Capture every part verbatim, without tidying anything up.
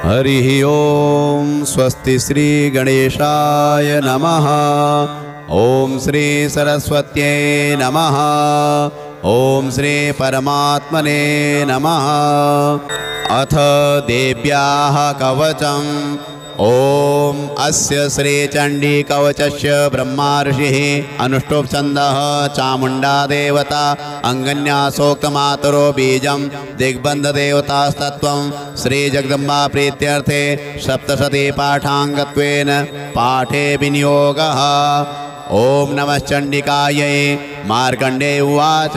हरिः ओम स्वस्ति श्री गणेशाय नमः। ओम श्री सरस्वत्यै नमः। ओम श्री परमात्मने नमः। अथ देव्याः कवचम्। ओम अस्य श्री चंडी कवचस्य ब्रह्मा ऋषिः अनुष्टुप् छन्दः चामुण्डा देवता अंगन्या सोक्तमातरो बीजं दिग्बन्ध देवतास्तत्त्वं श्री जगदम्बा प्रीत्यर्थे सप्तशती पाठाङ्गत्वेन पाठे विनियोगः। ओम नमः चंडिकायै। मार्कण्डेय उवाच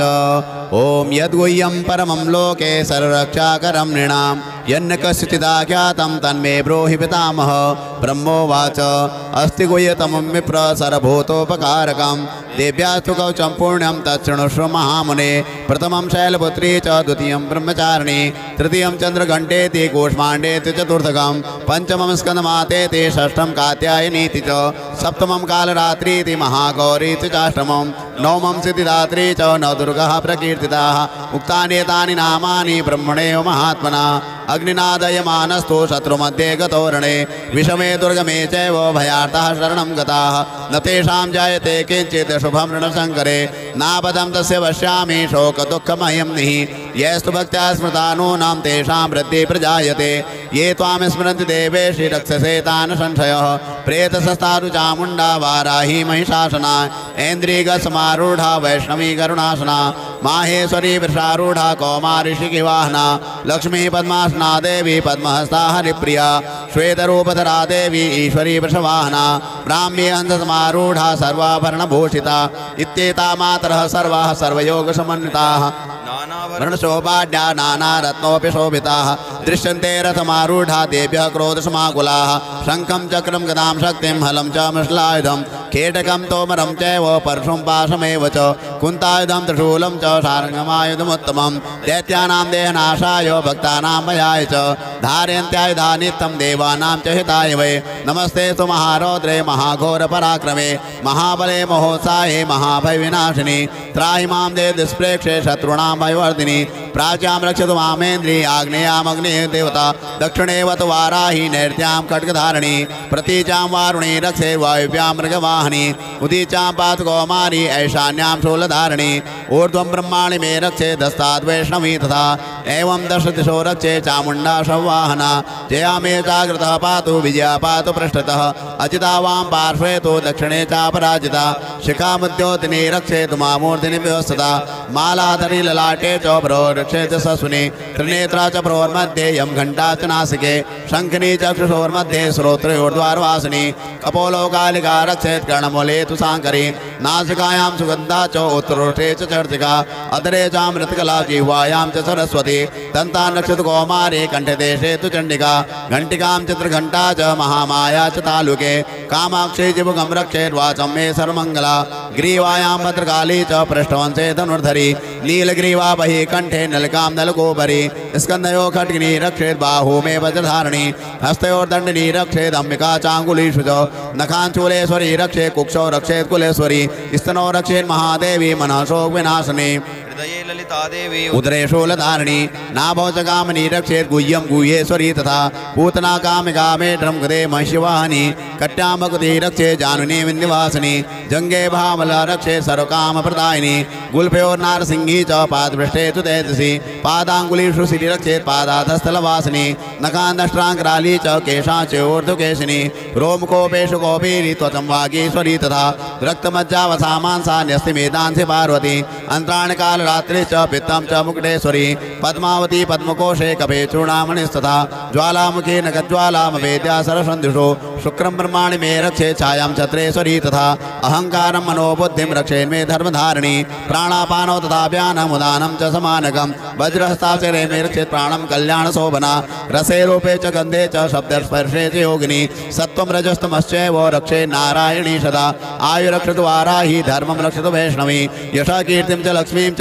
ओम यद्गुह्यं परमं लोके सर्वरक्षाकरं नृणां यन्न कस्यचिदाख्यातं तन्मे ब्रूहि पितामह। ब्रह्मोवाच अस्ति गुह्यतमं विप्र सर्वभूतोपकारकं देव्यास्तु कवचं पुण्यं तच्छृणुष्व महामुने। प्रथमं शैलपुत्री च द्वितीयं ब्रह्मचारिणी तृतीयं चन्द्रघण्टेति कूष्माण्डेति चतुर्थकं पंचमं स्कन्दमातेति षष्ठं कात्यायनीति च सप्तमं कालरात्रीति महागौरीति चाष्टमं नवमं सिद्धिदात्री च नवदुर्गाः प्रकीर्तिताः। उक्तानि एतानि नामानि ब्रह्मणेव महात्मना अग्निनादयमानस्तु शत्रुमध्ये गतोरणे विषमे दुर्गमे चैव भयार्ताः शरणं गताः न तेषां जायते किञ्चित् शुभं ऋणशङ्करे नापदं तस्य पश्यामि शोकदुःखमयं निः। यस्तु भक्त्या स्मृता नूनां तेषां वृद्धिः प्रजायते ये त्वां स्मरन्ति देवेशि रक्षसे तान् संशयः। प्रेतसस्तारु चामुण्डा वाराही महिषासना ऐन्द्रियगसमारूढा वैष्णवी करुणासना माहेश्वरी वृषारूढा कौमारी शिखिवाहना लक्ष्मी पद्मासना देवी पद्महस्ता हरिप्रिया श्वेतरूपधरा देवी ईश्वरी वृषवाहना ब्राह्मी हंससमारूढा सर्वाभरणभूषिता इत्येता मातरः सर्वाः सर्वयोगसमन्विताः वर्णशोभाढ्या नानारत्नोऽपि शोभिताः दृश्यन्ते रथमारूढा देव्यः क्रोधसमाकुलाः शङ्खं चक्रं गदां शक्तिं हलं च मृषलायुधं खेटकं तोमरं चैव परशुं पाशमेव च कुन्तायुधं त्रिशूलं च शार्ङ्गमायुधमुत्तमं दैत्यानां देहनाशाय भक्तानां भयाय च धारयन्त्यायुधा नित्यं देवानां च हिताय वै। नमस्ते तु महारौद्रे महाघोरपराक्रमे महाबले महोत्साहे महाभयविनाशिनी त्राहि मां देव दुष्प्रेक्षे शत्रूणां भयवर्धिनी प्राच्यां रक्षतु मामेन्द्री आग्नेयामग्नेः देवता दक्षिणेवत वाराही नैर्त्यां खड्गधारिणी प्रतीचां वारुणी रक्षे वायुव्यां मृगवाहिनी उदीचां पातु कौमारी ऐशान्यां शूलधारिणी ऊर्ध्वं ब्रह्माणि मे रक्षे दस्ताद्वैष्णवी तथा एवं दश दिशो रक्षे चामुण्डा संवाहना जया मे जागृतः पातु विजया पातु पृष्ठतः अजिता वां पार्श्वे तु दक्षिणे चापराजिता शिखामुद्योतिनी रक्षे तु मामूर्तिनि व्यवस्थिता मालाधरी ललाटे च रक्षे च ससुने त्रिनेत्रा च प्रोर्मध्ये यं घण्टा च नासिके शङ्खनी चक्षुषोर्मध्ये श्रोत्रयोर्द्वारवासिनी कपोलो कालिका रक्षेत् कर्णमूले तु साङ्करी नासिकायां सुगन्धा च उत्तरोष्ठे च चर्चिका अधरे चामृतकला जिह्वायां च सरस्वती दन्तां रक्षतु कौमारी कण्ठदेशे तु चण्डिका घण्टिकां चित्रघण्टा च महामाया च तालुके कामाक्षी जिमुखं रक्षेद्वाचं मे सर्वमङ्गला ग्रीवायां भद्रकाली च पृष्ठवंशे धनुर्धरी नीलग्रीवा बहि कंठे नलकां नलकोपरि स्कन्धयो खड्गिनी रक्षेत् बाहू मे वज्रधारिणी हस्तयोर्दण्डिनी रक्षेत् अम्बिका चाङ्गुलीषु च नखाञ्चूलेश्वरी रक्षेत् कुक्षौ रक्षेत् कुलेश्वरी स्तनौ रक्षेत् महादेवी मनः शोक विनाशिनी हृदये ललिता देवी उदरे शूलधारिणी नाभौ च कामिनी रक्षेत् गुह्यं गुह्येश्वरी तथा पूतना कामिका मेढ्रं गदे महिषवाहिनी कट्यां भगवती रक्षेत् जानुनी विन्ध्यवासिनी जङ्गे भावला रक्षेत् सर्वकामप्रदायिनी गुल्फयोर्नारसिंही च पादपृष्ठे तु तेजसी पादाङ्गुलीषु सिरि रक्षेत् पादाधस्थलवासिनी नखान्दष्ट्राङ्कराली च केशाच्योर्ध्वकेशिनी रोमकोपेषु कौपीरी त्वचं वागीश्वरी तथा रक्तमज्जावसामांसा न्यस्तिमेदांसि पार्वती अंतराणकालरात्रि च पित्तं च मुकुटेश्वरी पद्मावती पद्मकोशे कपे चूर्णामणिस्तथा ज्वालामुखी नखज्वालामवेद्या सरसन्धुषु शुक्रं ब्रह्माणि मे रक्षे छायां छत्रेश्वरी तथा अहंकारं मनोबुद्धिं रक्षेन्मे धर्मधारिणी प्राणापानौ तथा व्यानमुदानं च समानकं वज्रहस्ताक्षरे मे रक्षेत् प्राणं कल्याणशोभना रसे रूपे च गन्धे च शब्दस्पर्शे च योगिनी सत्त्वं रजस्तमश्चैव रक्षे नारायणी सदा आयुरक्षतु वाराही धर्मं रक्षतु वैष्णवी यशः कीर्तिं च लक्ष्मीं च धनं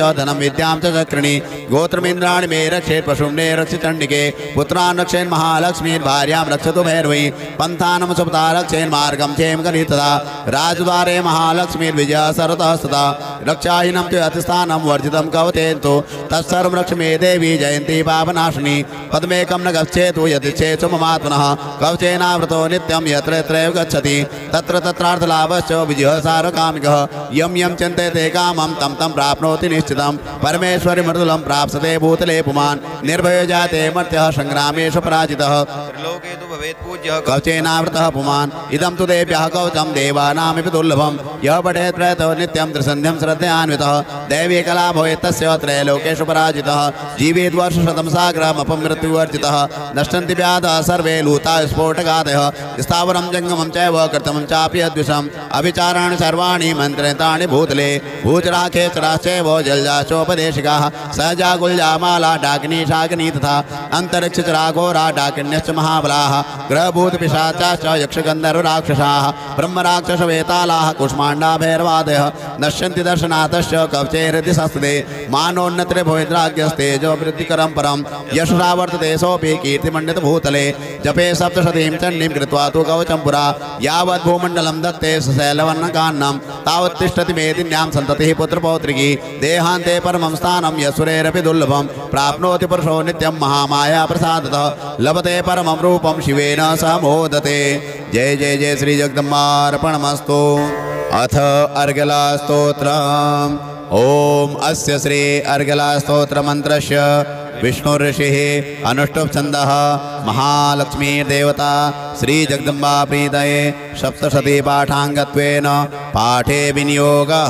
विद्यां च चक्रिणी गोत्रमिन्द्राणि मे रक्षेत् पशुम्ने रक्ष चण्डिके पुत्रान् रक्षेन् महालक्ष्मीर्भार्यां रक्षतु भैरवी पन्थानं सुपता रक्षेन् मार्गं क्षेम गणितदा राजद्वारे महालक्ष्मीर्विजयः सर्वतः सदा रक्षाहीनं च अतिस्थानं वर्जितं कवतेन्तु तत्सर्वं रक्ष मे देवी जयन्ती पापनाशिनी पद्मेकं न गच्छेतु यदिच्छेत्सु ममात्मनः कवचेनावृतो नित्यं यत्र यत्रैव गच्छति तत्र तत्रार्थलाभश्च विजयः सार्वकामिकः यं यं चिन्तयते कामं तं तं प्राप्नोति निश्चितं परमेश्वरि मृदुलं प्राप्स्यते भूतले पुमान् निर्भयो जाते मर्त्यः संग्रामेषु पराजितः लोके तु भवेत् पूज्यः कवचेनावृतः पुमान् इदं तु देव्यः कवचं देवानामिति दुर्लभं यः पठेत् प्रयतो नित्यं त्रिसन्ध्यं श्रद्धयान्वितः दैवी कला भवेत् तस्य त्रैलोकेषु पराजितः जीवेत् वर्षशतं साग्रमपमृत्युवर्जितः नश्यन्ति व्याधः सर्वे लूता स्फोटगादयः स्थावरं जङ्गमं चैव कृतमं चापि अद्विषम् अभिचाराणि सर्वाणि मन्त्रतानि भूतले भूचराखेचराश्चैव जलजाचोपदेशिकाः सहजा गुल्जामाला डाकिनी शाकिनी तथा अन्तरिक्षचराघोरा डाकिन्यश्च महाबलाः ग्रहभूतपिशाचाश्च यक्षगन्धर्वराक्षसाः ब्रह्मराक्षसवेतालाः कुष्माण्डा भैरवादयः नश्यन्ति दर्शनाथश्च कवचैरति संस्थिते मानोन्नत्रे भवेद्राज्ञस्तेजो वृद्धिकरं परं यशसा वर्तते सोऽपि कीर्तिमण्डितभूतले जपे सप्तशतीं चण्डीं कृत्वा तु कवचं पुरा यावत् भूमण्डलं दत्ते सशैलवर्णकान्नं तावत् तिष्ठति मेदिन्यां सन्ततिः पुत्रपौत्रिकी देहान्ते परमं स्थानं यशुरेरपि दुर्लभं प्राप्नोति पुरुषो नित्यं महामाया प्रसादतः लभते परमं रूपं शिवेन सह मोदते। जय जय जय श्री जगदम्बार्पणमस्तु। अथ अर्गला स्तोत्रम्। ओम अस्य श्री अर्गला स्तोत्र मंत्रस्य विष्णु ऋषिः अनुष्टुप् छन्दः महालक्ष्मी देवता श्री जगदम्बा प्रीतये सप्तशती पाठांगत्वेन पाठे विनियोगः।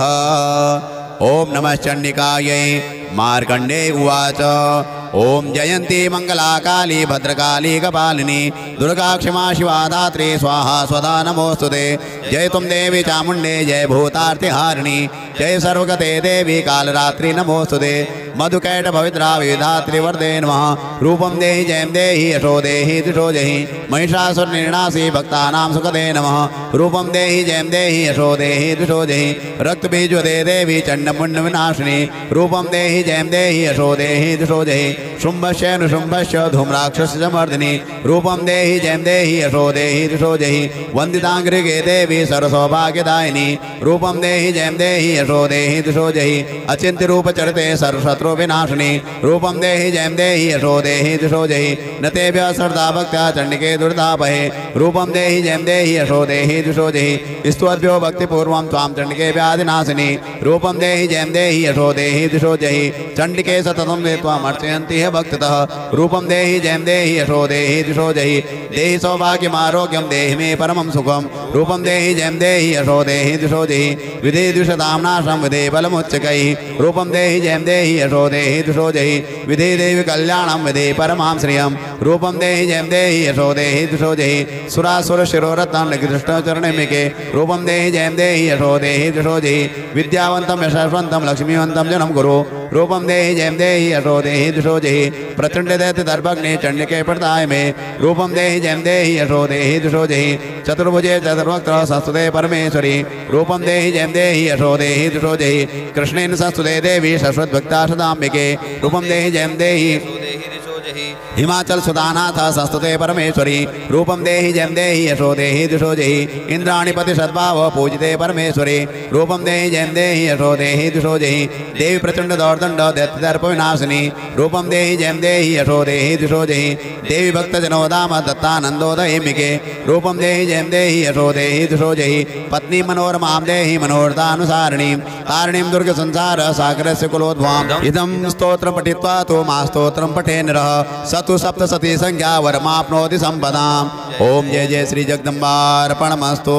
ओम नमः चण्डिकायै। मार्कंडे उवाच ओम जयंती मंगला काली भद्रकाली कपालिनी दुर्गा क्षमा शिवा धात्री स्वाहा स्वधा नमोस्तुते। जय तुम देवी चामुंडे जय भूतार्तिहारिणी जय सर्वगते देवी कालरात्रि नमोस्तुते। मधुकैट पवित्रा विधात्री वरदे नमः। रूपम देहि जयं देहि यशो देहि दिशो जहि महिषासुर निर्णासी भक्तानां सुखदे नमः। रूपम देहि जयं देहि यशो देहि दिशो जहि रक्त बीज दे देवी चंडमुंड विनाशिनी। रूपम देहि जयं देहि यशो देहि दिशो जहि शुंभस्य नुशुंभस्य धूम्राक्षसमर्दिनी। रूपम देहि जयं देहि यशो देहि दिशो जहि वंदितांग्रिगे देवी सर्वसौभाग्यदायिनी। रूपम देहि जयं देहि यशो देहि दिशो जहि अचिंत्य रूप चरिते सर्वशत्रु विनाशिनी। रूपम देहि जयं देहि यशो देहि दिशो जहि नतेभ्यः श्रद्धा भक्त्या चंडिके दुर्तापहे। रूपम देहि जयं देहि यशो देहि दिशो जहि स्तुवद्भ्यो भक्तिपूर्वं त्वां चंडिके व्याधिनाशिनी। रूपम देहि जयं देहि यशो देहि दिशो जहि चंडिके सततं ते त्वामर्चयन्ति ह भक्ततः। रूपम देहि जयं देहि यशो देहि दिशो जहि देहि सौभाग्यमारोग्यं देहि मे परमं सुखम्। रूपम देहि जयं देहि यशो देहि दिशो जहि विधि द्विषतां नाशं विधि बलमुच्चकैः। रूपम देहि जयं देहि यशो देहि दिशो जहि विधि देवी कल्याणं विधि परमां श्रियं। रूपम देहि जयं देहि यशो देहि दिशो जहि सुरासुर शिरोरत्नं कृष्ण चरणमिके। रूपम देहि जयं देहि यशो देहि दिशो जहि विद्यावन्तं यशस्वन्तं लक्ष्मीवन्तं जनं कुरु। रूपम देहि जयं देहि यशो देहि दिशो जहि प्रचंड दैत्य दर्भग्ने चंडिके प्रदाय मे। रूपम देहि जयं देहि यशो देहि दिशो जहि चतुर्भुजे चतुर्वक्त्र संस्तुते परमेश्वरी। रूपम देहि जयं देहि यशो देहि दिशो जहि कृष्णेन संस्तुते देवी शश्वद्भक्ता सदाम्बिके। रूपम देहि जयं देहि हिमाचल सुदानाथ संस्तुते परमेश्वरी। रूपम देहि जयं देहि यशो देहि दिशो जहि इंद्राणीपति सद्भाव पूजिते परमेश्वरी। रूपम देहि जयं देहि यशो देहि दिशो जहि देवी प्रचंड दौर्दंड दैत्यदर्प विनाशिनी। रूपम देहि जयं देहि यशो देहि दिशो जहि देवी भक्त जनोदाम दत्तानंदोदयिमिके। रूपम देहि जयं देहि यशो देहि दिशो जहि पत्नी मनोरमां देहि मनोरथानुसारिणीं तारिणीं दुर्ग संसार सागरस्य कुलोद्भवाम्। इदं स्तोत्रं पठित्वा तो मा स्तोत्रं पठे नरः सतु सप्तशती संख्या वरमाप्नोति संपदाम्। ओम जय जय श्री जगदम्बार्पणमस्तु।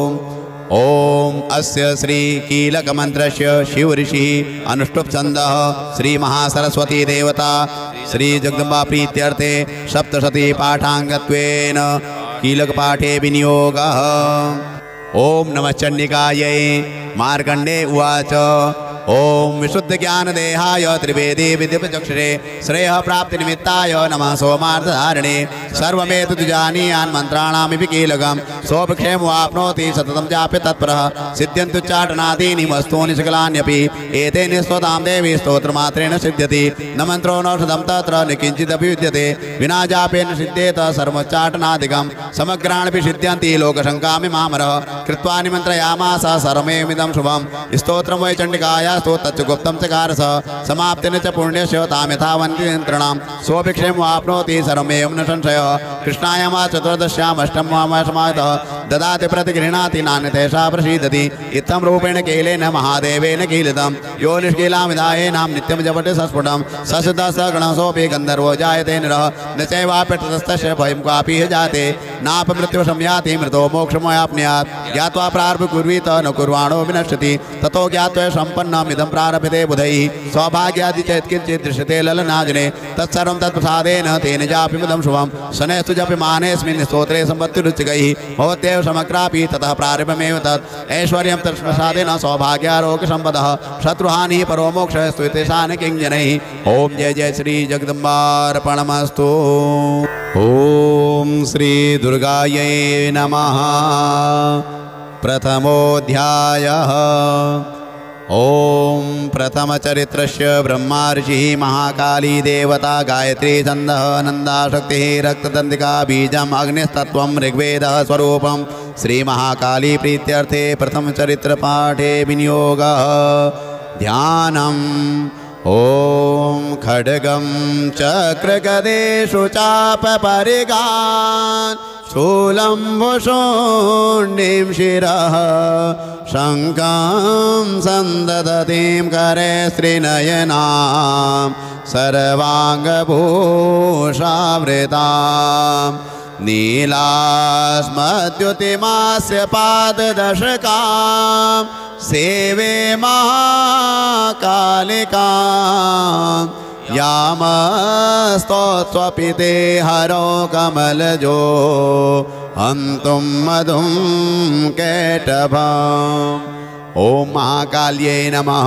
ओम अस्य श्री कीलक मंत्रस्य शिव ऋषिः अनुष्टुप् छन्दः श्री महासरस्वती देवता श्री जगदम्बा प्रीत्यर्थे सप्तशती पाठांगत्वेन कीलक पाठे विनियोगः। ओम नमः चण्डिकायै। मार्कंडे उवाच ओम विशुद्ध ज्ञान देहाय त्रिवेदी विद्युपचक्षुषे श्रेय प्राप्ति निमित्ताय नमः सोमार्थधारिणे सर्वमेतद् जानीयान् मंत्राणामिति कीलकम् सोपक्षेम वाप्नोति सततं जाप्य तत्परः सिद्ध्यन्तु चाटनादीनि वस्तूनि सकलान्यपि एतेन स्तोतां देवी स्तोत्रमात्रेण सिद्ध्यति न मन्त्रो नौषधं तत्र न किञ्चिदपि विद्यते विना जापेन सिद्ध्येत सर्वोच्चाटनादिकं समग्राणपि सिद्ध्यन्ति लोकशङ्कामि मामरः कृत्वा निमन्त्रयामास सर्वमेमिदं शुभं स्तोत्रं वै चण्डिकाया स्तोत्रच्च गुप्तं चकारस समाप्तेन च पुण्यस्य तां यथावन्ति नियन्त्रणं सोऽभिक्षेम वाप्नोति सर्वमेवं न संशयः कृष्णायां चतुर्दश्याम् अष्टममासमायतः ददाति प्रतिगृह्णाति नान्यथैषा प्रसीदति इत्थं रूपेण कीलेन महादेवेन कीलितं यो निष्कीलां विधायेनां नित्यं जपति सस्फुटं ससदसगणसोऽपि गन्धर्वो जायते नरः न चैवाप्यतस्तस्य भयं क्वापि ह जाते नापमृत्युवशं याति मृतो मोक्षमवाप्नुयात् ज्ञात्वा प्रारब्धं कुर्वीत न कुर्वाणो विनश्यति ततो ज्ञात्वा सम्पन्नमिदं प्रारभते बुधैः सौभाग्यादि चेत् किञ्चित् दृश्यते ललनाजने तत्सर्वं तत्प्रसादेन तेन जाप्यमिदं शुभं शनैस्तु जप्यमानेऽस्मिन् स्तोत्रे सम्पत्तिरुचिकैः भवत्येव समग्रापि ततः प्रारम्भमेव तत् ऐश्वर्यं तत्प्रसादेन सौभाग्यारोग्यसम्पदः शत्रुहानिः परो मोक्षः स्तुतेषान् किञ्जनैः ओम जय जय श्री जगदम्बार्पणमस्तु। ओम श्री दुर्गायै नमः। प्रथमोऽध्यायः। ओम प्रथमचरित्रस्य ब्रह्मर्षिः महाकाली देवता गायत्री छन्दः नन्दाशक्तिः रक्तदन्तिका बीजम् अग्निस्तत्त्वं ऋग्वेदः स्वरूपं श्रीमहाकाली प्रीत्यर्थे प्रथमचरित्रपाठे विनियोगः। ध्यानम्। ओम खड्गं चक्रगदेषु चापपरिगान् शूलं भुषुण्डीं शिरः शङ्खं सन्ददतीं करे श्रीनयनां सर्वाङ्गभूषावृतां नीलास्मद्युतिमास्य पाददशकां सेवे महाकालिकां यामस्तोत्स्वपिते हरो कमलजो हन्तुं मधुं कैटभम्। ओम महाकाल्यै नमः।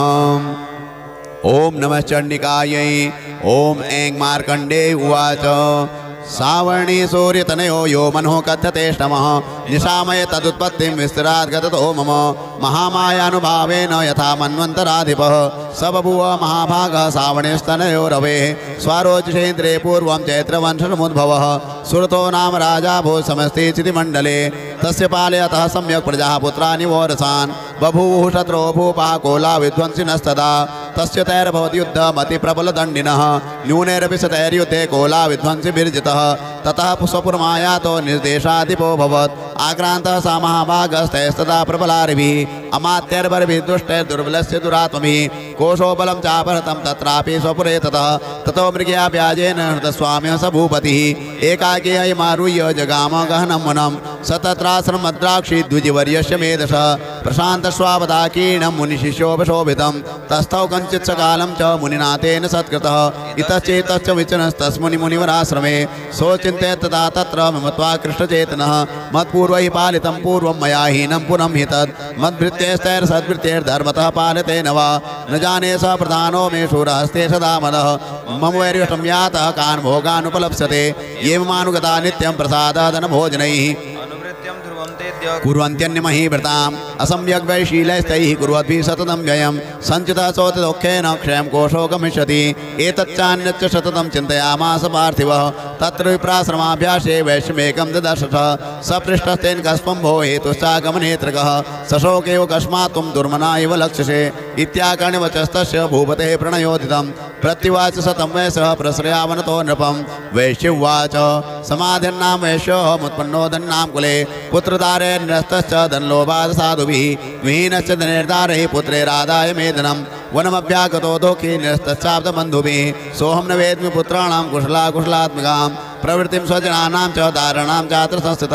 ओम नमः चण्डिकायै। ओम ऐं मार्कण्डेय उवाच सावर्णी सूर्यतनयो यो मनो कथ्यतेष्टमः निशामय तदुत्पत्तिं विस्तरात् गततो मम महामायानुभावेन यथा मन्वन्तराधिपः स बभूव महाभागः सावर्णिस्तनयो रवेः स्वारोचिषेन्द्रे पूर्वं चैत्रवंशसमुद्भवः सुरतो नाम राजा भूत् समस्ते चितिमण्डले तस्य पालयतः सम्यक् प्रजाः पुत्राणि वोरसान् बभूवुः शत्रो भूपः कोला विध्वंसिनस्तदा तस्य तैर्भवति युद्धमतिप्रबलदण्डिनः न्यूनैरपि सतैर्युद्धे कोला विध्वंसिभिर्जितः ततः स्वपुरमायातो निर्देशाधिपो भवत् आक्रान्तः सा महाभागस्तैस्तदा प्रबलारिभिः अमात्यैर्बलभिर्दुष्टैर्दुर्बलस्य दुरात्मभिः कोशो बलं चापहृतं तत्रापि स्वपुरे ततः ततो मृगया व्याजेन हृतस्वाम्यः स भूपतिः एकाकी अयमारुह्य जगाम गहनं वनं स तत्राश्रमद्राक्षि द्विजवर्यस्य मेधसः प्रशान्तस्वावदाकीर्णं मुनिशिष्योपशोभितं तस्थौ कञ्चित् सकालं च मुनिना तेन सत्कृतः इतश्चेतश्च विचनस्तस्मुनि मुनिवराश्रमे सोचिन्ते तथा तत्र ममत्वा कृष्णचेतनः मत्पूर्वैः पालितं पूर्वं मया हीनं पुनः हि तत् मद्भृत्यैस्तैर्सद्भृत्यैर्धर्मतः पालते न वा न जाने स प्रधानो मे शूरहस्ते सदा मदः मम वैर्यष्टं यातः कान् भोगानुपलप्स्यते ये मानुगता नित्यं प्रसादादनभोजनैः कुर्वन्त्यन्यमहि व्रताम् असम्यग् वैशीलैस्तैः कुर्वद्भिः सततं व्ययं सञ्चितः सोऽतिदुःखेन क्षयं कोशो गमिष्यति एतच्चान्यच्च सततं चिन्तयामास पार्थिवः तत्र विप्राश्रमाभ्यासे वैश्यमेकं ददर्शः सपृष्टस्तेन कस्पम्भो हेतुश्चागमनेत्रकः सशोकेव कस्मात् त्वं दुर्मना इव लक्ष्यसे इत्याकर्ण्यवचस्तस्य भूपतेः प्रणयोदितं प्रत्युवाच सतं वैश्यः प्रश्रयावनतो नृपं वैश्युवाच समाधिर्नाम वैश्योऽहमुत्पन्नो धन्नां कुले पुत्रदारेर्नस्तश्च धनलोभात् साधुभिः विहीनश्च धनेर्दारैः पुत्रेरादाय मेदनं वनमभ्यागतो दुःखी निरस्तश्चाब्दबन्धुभिः सोऽहं न वेद्मि पुत्राणां कुशला कुशलात्मिकां प्रवृत्तिं स्वजनानां च दाराणां चात्र संस्थितः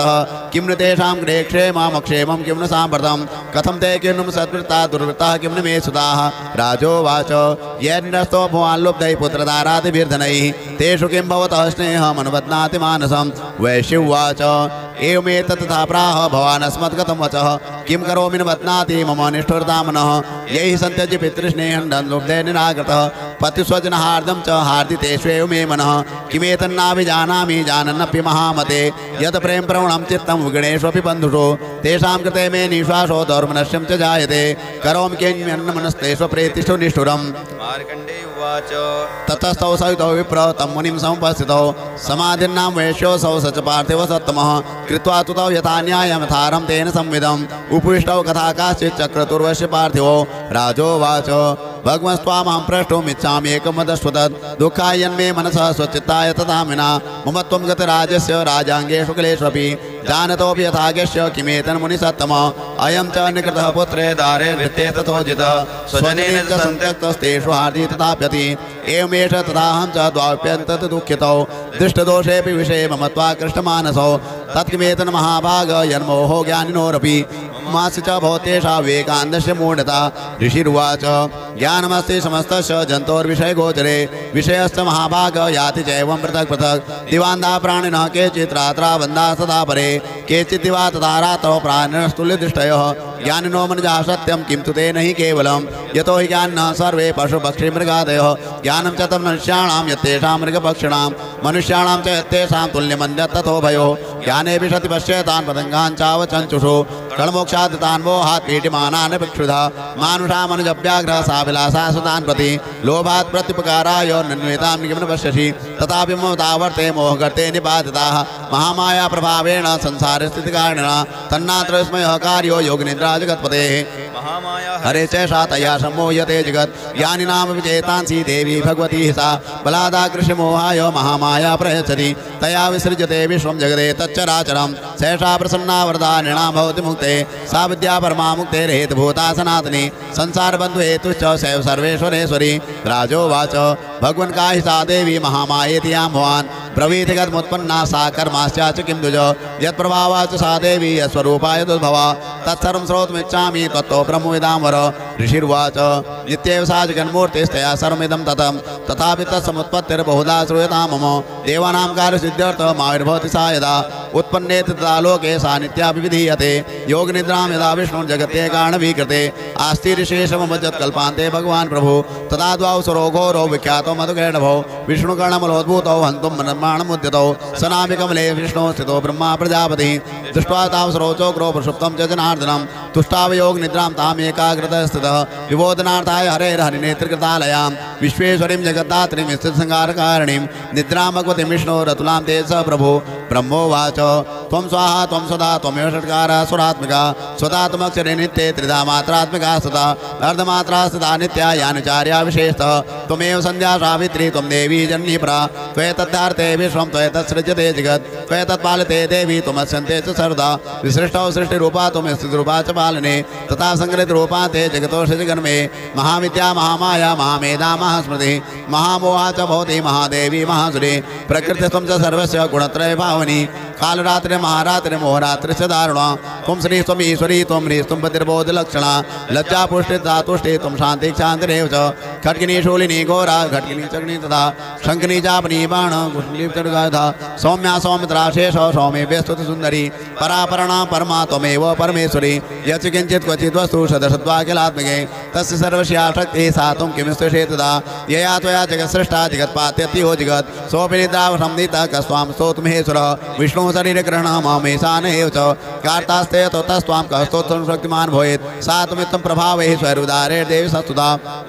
किं न तेषां गृहे क्षेममक्षेमं किं न साम्प्रतं कथं ते किं सद्वृत्ता दुर्वृत्ताः किं न मे सुताः राजोवाच येनस्तो भवान् लुब्धैः पुत्रदारादिभिर्धनैः तेषु किं भवतः स्नेहमनुबध्नाति मानसं वैश्युवाच एवमेतत् तथा प्राह भवान् अस्मद्गतं वचः किं करोमि न बध्नाति मम निष्ठुरतामनः यैः सन्त्यज्य पितृस्नेहं धनलुब्धे निराकृतः पतिस्वजनहार्दं च हार्दितेष्वेव मे मनः किमेतन्नाभिजानामि जानन्नपि महामते यत् प्रेम प्रवणं चित्तं विगणेष्वपि बन्धुषो तेषां कृते मे निश्वासो दौर्मनस्यं च जायते करोमि किन्यन्नमनस्तेषु प्रेतिषु निष्ठुरम् मार्कण्डेय उवाच ततस्तौ सवितो विप्र तं मुनिं समुपस्थितौ समाधिर्नां वैश्योऽसौ स च पार्थिव सत्तमः कृत्वा तुतौ यथा न्यायं यथारं तेन संविदम् उपविष्टौ कथा काश्चित् चक्रतुर्वश्य पार्थिवो राजोवाच भगवस्त्वामहं प्रष्टुमिच्छामि एकं वदस्व तत् दुःखायन्मे मनसः स्वचित्ताय तथा विना मम त्वं गतराजस्य राजाङ्गेषु क्लेष्वपि जानतोऽपि यथाज्ञस्य किमेतन्मुनिसत्तम अयं च निकृतः पुत्रे दारे वृत्ते तथोजितः स्वजनेन च सन्त्यक्तस्तेषु हार्दि तथाप्यति एवमेष तथाहं च द्वाप्यन्तत दुःखितौ दृष्टदोषेऽपि विषये मम त्वाकृष्टमानसौ तत्किमेतन् महाभाग यन्मोहो ज्ञानिनोरपि मास्य च भवतेषा विवेकानन्दस्य मूढता ऋषिर्वाच ज्ञानमस्ति समस्तस्य जन्तोर्विषय गोचरे विषयश्च महाभाग याति चैवं पृथक् पृथक् दिवान्दा प्राणिनः केचित् रात्राबन्धा सदा परे केचित् दिवा तथा रात्रौ प्राणिनस्तुल्यदृष्टयः ज्ञानिनो मनजः सत्यं किं तु तेन हि केवलं यतो हि ज्ञानिनः सर्वे पशुपक्षिमृगादयः ज्ञानं च तत् मनुष्याणां यत्तेषां मृगपक्षिणां मनुष्याणां च यत्तेषां तुल्यमन्यत् तथो भयो ज्ञाने विशति पश्येतान् पतङ्गान् चावचञ्चुषु कण्मोक्षादितान् मोहात् पीठिमानान् विक्षुधा मानुषा मनुजव्याघ्रः साभिलाषा सुतान् प्रति लोभात् प्रत्युपकाराय नन्वेतां निगमन पश्यसि तथापि ममतावर्ते मोहगर्ते निपातिताः महामाया प्रभावेण संसार स्थितिकारणेन तन्नात्र स्मयः कार्यो योगनिद्रा जगत्पतेः महामाया हरे चैषा तया सम्मोह्यते जगत् ज्ञानिनां विचेतांसि देवी भगवती सा बलादाकृष्यमोहाय महामाया प्रयच्छति तया विसृज्यते विश्वं जगते तच्चराचरं सैषा प्रसन्ना वरदा नृणां भवति मुक्ते सा विद्या परमा मुक्तेर्हेतुभूता सनातनी संसार बंधु हेतुश्च सैव सर्वेश्वरेश्वरी राजोवाच भगवन् का हि सा देवी महामायेति यां भवान् ब्रवीति गतमुत्पन्ना सा कर्माश्चाच किं द्विज यत्प्रभावाच सा देवी यस्वरूपा यदुद्भवा तत्सर्वं श्रोतुमिच्छामि त्वत्तो ब्रह्मविदां वर ऋषिर्वाच नित्येव सा जगन्मूर्तिस्तया सर्वमिदं ततं तथापि तत्समुत्पत्तिर्बहुधा श्रूयतां मम देवानां कार्यसिद्ध्यर्थं माविर्भवति सा यदा उत्पन्नेति तदा लोके सा नित्यापि विधीयते योगनिद्रां यदा विष्णुर्जगत्ये कारणवीकृते आस्ति ऋषेशमज्जत्कल्पान्ते भगवान् प्रभु तदा द्वावसरो घोरो विख्यातो मधुकैटभौ विष्णुकर्णमलोद्भूतौ हन्तुं निर्माणमुद्यतौ सनाभिकमले विष्णु स्थितो ब्रह्मा प्रजापतिः दृष्ट्वा तावसरो चोक्रो प्रसुप्तं च जनार्दनं तुष्टावयोगनिद्रां तामेकाग्रतः स्थितः विबोधनार्थाय हरेर्हरिनेत्रकृतालयां विश्वेश्वरीं जगद्धात्रीं स्थितसंहारकारिणीं निद्रां भगवतीं विष्णोरतुलां ते स प्रभु ब्रह्मोवाच त्वं स्वाहा त्वं सदा त्वमेव षट्कारः सुरात्मिका स्वता त्वमक्षरे नित्ये त्रिधा मात्रात्मिका सदा अर्धमात्रा सदा नित्या यानुचार्या विशेषतः त्वमेव सन्ध्या सावित्री त्वं देवी जह्निप्रा त्वयेतद्धार्ते विश्वं त्वयेतत्सृज्यते जगत् त्वयेतत्पालिते देवी त्वमस्यन्ते च सर्वदा विसृष्टौ सृष्टिरूपा त्वं स्थितिरूपा च पालने तथा संग्रहितरूपा ते जगतोषजगन्मे महाविद्या महामाया महामेधा महास्मृतिः महामोहा च भवति महादेवी महासुरे प्रकृतिस्त्वं च सर्वस्य गुणत्रय भावनी कालरात्रि महारात्रि मोहरात्रि च दारुणा त्वं श्री त्वम् ईश्वरी त्वं ह्रीः त्वं पतिर्बोधलक्षणा लज्जा पुष्टि धातुष्टि त्वं शान्ति शान्तिरेव च खड्गिनी शूलिनी घोरा खड्गिनी चग्नि तथा शङ्खनी चापनी बाण कुण्डलीपा सौम्या सौमित्रा शेष सौम्ये स्तुति सुन्दरी परापरणा परमा त्वमेव परमेश्वरी यच्च किञ्चित् क्वचित् वस्तु सदसत्त्वाखिलात्मके तस्य सर्वस्या शक्तिः सा त्वं किमिस्तुषे तदा यया त्वया जगत्सृष्टा जगत्पात्यत्यो जगत् सोऽपि निद्रावसंनीतः कस्त्वां स्तोतुमहेश्वरः विष्णु शरीरग्रहण मामेशान एव च कार्तास्ते ततस्त्वां कस्तोत्रं शक्तिमान् भवेत् सा त्वमित्थं प्रभावैः स्वरूदारे देवी सस्तुता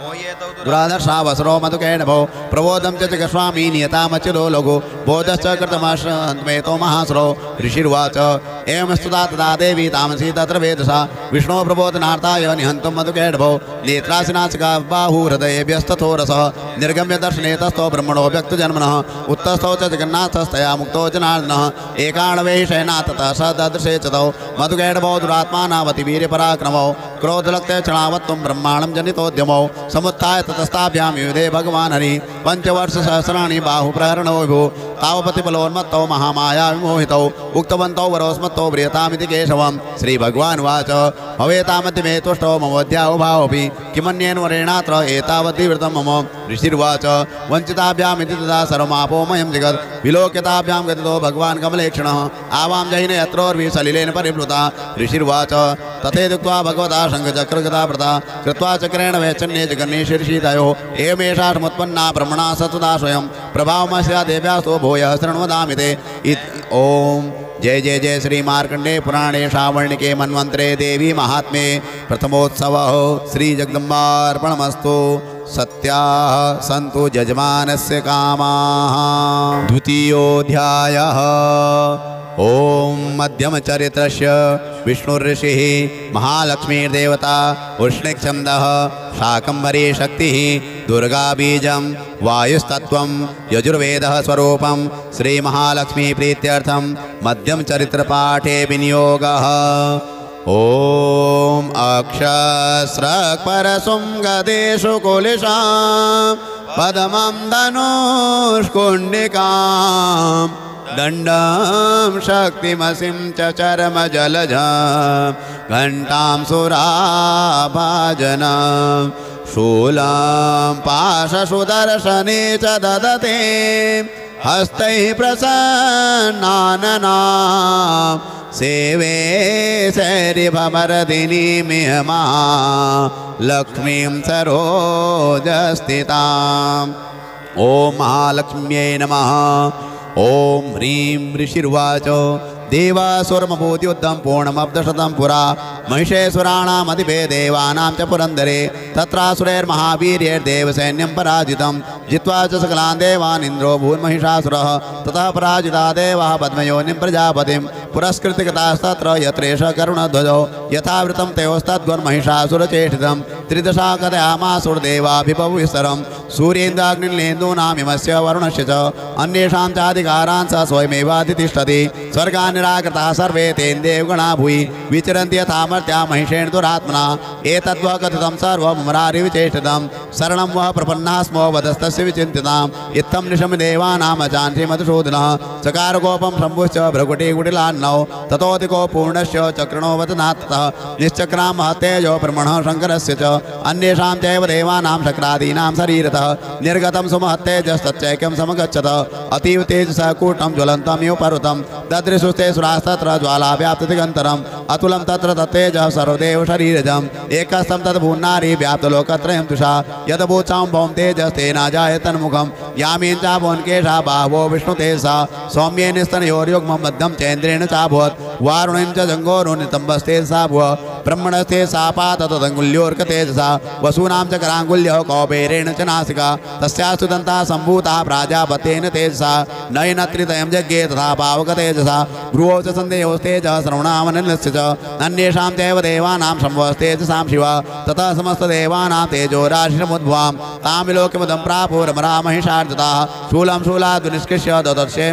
दुरादर्शा वसरो मधुकैटभौ प्रबोधं च जगस्वामी नियतामच्युतो लघु बोधश्च कृतमश्रन्तमेतो महासुरो ऋषिर्वाच एवं स्तुता तदा देवी तामसी तत्र वेदसा विष्णो प्रबोधनार्थाय निहन्तं मधुकैटभौ नेत्रासिनासिका बाहु हृदयेभ्यस्तथो रसः निर्गम्य दर्शने तस्थो ब्रह्मणो व्यक्तजन्मनः उत्तस्थौ च जगन्नाथस्तया मुक्तो जनार्दनः एकाणवे शयना ततः स ददृशे च तौ मधुकैटभौ दुरात्मानावति वीर्यपराक्रमौ क्रोधलक्ते क्षणावत्तुं ब्रह्माणं जनितोद्यमो समुत्थाय ततस्ताभ्यां युधे भगवान् हरि पंचवर्ष सहस्राणि बाहुप्रहरणो विभो तावपतिबलोन्मत्तौ महामाया विमोहितौ उक्तवन्तौ वरोस्मत्तौ प्रियतामिति केशवं श्रीभगवानुवाच भवेतामति मे तुष्टो ममोऽध्यायो भावोऽपि किमन्येन वरेणात्र एतावद्विवृतं मम ऋषिर्वाच वञ्चिताभ्यामिति तदा सर्वमापोमयं जगत् विलोक्यताभ्यां गतितो भगवान् कमलेक्षणः आवां जहिने यत्रोर्वि सलिलेन परिप्लुता ऋषिर्वाच तथेदुक्त्वा भगवता शङ्खचक्रगदा प्रता कृत्वा चक्रेण वैचन्ये जगन्ये शीर्षितयोः एवमेषा समुत्पन्ना ब्रह्मणा सतदा स्वयं प्रभावमस्या देव्यास्तो भूयः शृण्वदामि ते ओम जय जय जय श्री मार्कंडे पुराणे श्रावणिके मन्वंतरे देवी महात्म्ये प्रथमोत्सव श्री जगदम्बार्पणमस्तु सत्याः सन्तु यजमानस्य कामाः। द्वितीयोऽध्यायः ओम मध्यमचरित्रस्य विष्णुर्षिः महालक्ष्मीर्देवता उष्णिक्छन्दः शाकम्भरी शक्तिः दुर्गा बीजं वायुस्तत्त्वं यजुर्वेदः स्वरूपं श्रीमहालक्ष्मी प्रीत्यर्थं मध्यमचरित्रपाठे विनियोगः। ओम अक्षस्रक्परसुं गदेषु कुलिशां पद्मं धनुष्कुण्डिकां दण्डं शक्तिमसिं च चर्मजलजां घण्टां सुराभाजनं शूलं पाशसुदर्शने च ददते हस्तैः प्रसन्नाननां सेवे शैरिभमरदिनीमिह महालक्ष्मीं सरोजस्थिताम्। ओम महालक्ष्म्यै नमः। ओम ह्रीं ऋषिर्वाच देवासुरमभूत्युद्धं पूर्णमब्धशतं पुरा महिषेश्वराणामधिपे देवानां च पुरन्दरे तत्रासुरैर्महावीर्यैर्देवसैन्यं पराजितं जित्वा च सकलान् देवान् इन्द्रो भून्महिषासुरः ततः पराजिता देवाः पद्मयोनिं प्रजापतिं पुरस्कृत्य गतास्तत्र यत्रेष करुणध्वजो यथावृतं तयोस्तद्वन्महिषासुरचेष्टितं त्रिदशा कथयामासुरदेवाभिपविस्तरं सूर्येन्द्राग्निलेन्दूनामिमस्य वरुणस्य च अन्येषां चाधिकारान् स स्वयमेवाधितिष्ठति स्वर्गान् निराकृताः सर्वे तेन देवगणा भूयि विचरन्ति यथामर्त्या महिषेण दुरात्मना एतद्वः कथितं सर्वमरारिविचेष्टितं शरणं वः प्रपन्नाः स्मो वदस्तस्य विचिन्तिताम् इत्थं निशम देवानामचान्ति मधुसूदनः चकार गोपं शम्भुश्च भ्रकुटिकुटिलान्नौ ततोऽधिको पूर्णस्य चक्रणो वदनात्तः निश्चक्रां महत्तेजो ब्रह्मणः शङ्करस्य च अन्येषां चैव देवानां शक्रादीनां शरीरतः निर्गतं सुमहत्तेजस्तच्चैक्यं समगच्छत अतीव तेजसः कूटं ज्वलन्तमिव पर्वतं ददृशुस्ते सुरास्तत्र ज्वालाव्याप्तदिगन्तरम् अतुलं तत्र तत्तेजः सर्वदेव शरीरजम् एकस्थं तद्भून्नारी व्याप्तलोकत्रयं तुषा यदभूचां भौं तेजस्तेन जायतन्मुखं यामीं चाभुवन्केशा बाहवो विष्णुतेजसा सौम्येन स्तनयोर्युग्मं मध्यं चैन्द्रेण चाभवत् वारुणेन च जङ्घोरुनितम्बस्तेजसा भुव ब्रह्मणस्ते सापाततदङ्गुल्योर्कतेजसा वसूनां च कराङ्गुल्यः कौबेरेण च नासिका तस्यास्तु दन्ता सम्भूता प्राजापत्येन तेजसा नयनत्रितयं जज्ञे तथा पावकतेजसा भ्रुवौ च सन्देहोस्तेजः श्रवणामनलस्य च अन्येषां चैव देवानां शम्भोस्तेजसां शिवा ततः समस्तदेवानां तेजोराशिरमुद्भवां तां विलोक्यमुदं प्रापुरमरा महिषार्जिताः शूलं शूलाद्विनिष्कृष्य ददर्शे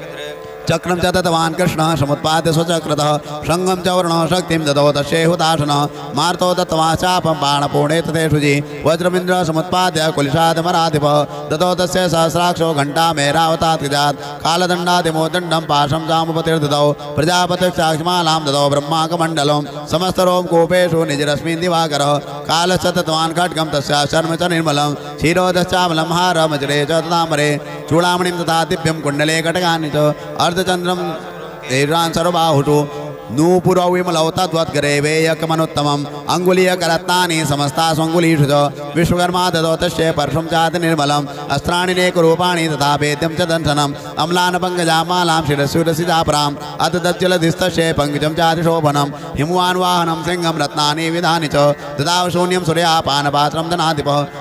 चक्रं च दत्तवान् कृष्णः समुत्पाद्य स्वचक्रतः शङ्खं च वर्णः शक्तिं ददौ तस्यै हुताशनः मार्तो दत्तवान् चापं बाणपूर्णे तथेषुजि वज्रमिन्द्र समुत्पाद्य कुलिशादमराधिपः ददौ तस्य सहस्राक्षो घण्टामेरावतात्कृजात् कालदण्डादिमोदण्डं पाशं चामुपतिर्ददौ प्रजापतिक्षाक्षमालां ददौ ब्रह्माकमण्डलं समस्तरोमकूपेषु निजरश्मिन् दिवाकरः कालश्च दत्तवान् खड्गं तस्य शर्म च निर्मलं क्षीरोदश्चामलं हारमजरे च तथामरे चूडामणिं तथा दिव्यं कुण्डले कटकानि च अर्धचन्द्रं तेजान् सर्वबाहुषु नूपुरौ विमलौ तद्वत्करेवेयकमनुत्तमम् अङ्गुलीयकरत्नानि समस्तास्वङ्गुलीषु च विश्वकर्मा ददौ तस्य परशुं चाति निर्मलम् अस्त्राणि नेकरूपाणि तथा वेद्यं च दंशनम् अम्लानपङ्कजामालां शिरस्युरसि चापराम् अतदज्जलधिस्तस्य पङ्कजं चातिशोभनम् हिमवान् वाहनं सिंहं रत्नानि विधानि च ददाव शून्यं सूर्यापानपात्रं धनाधिपः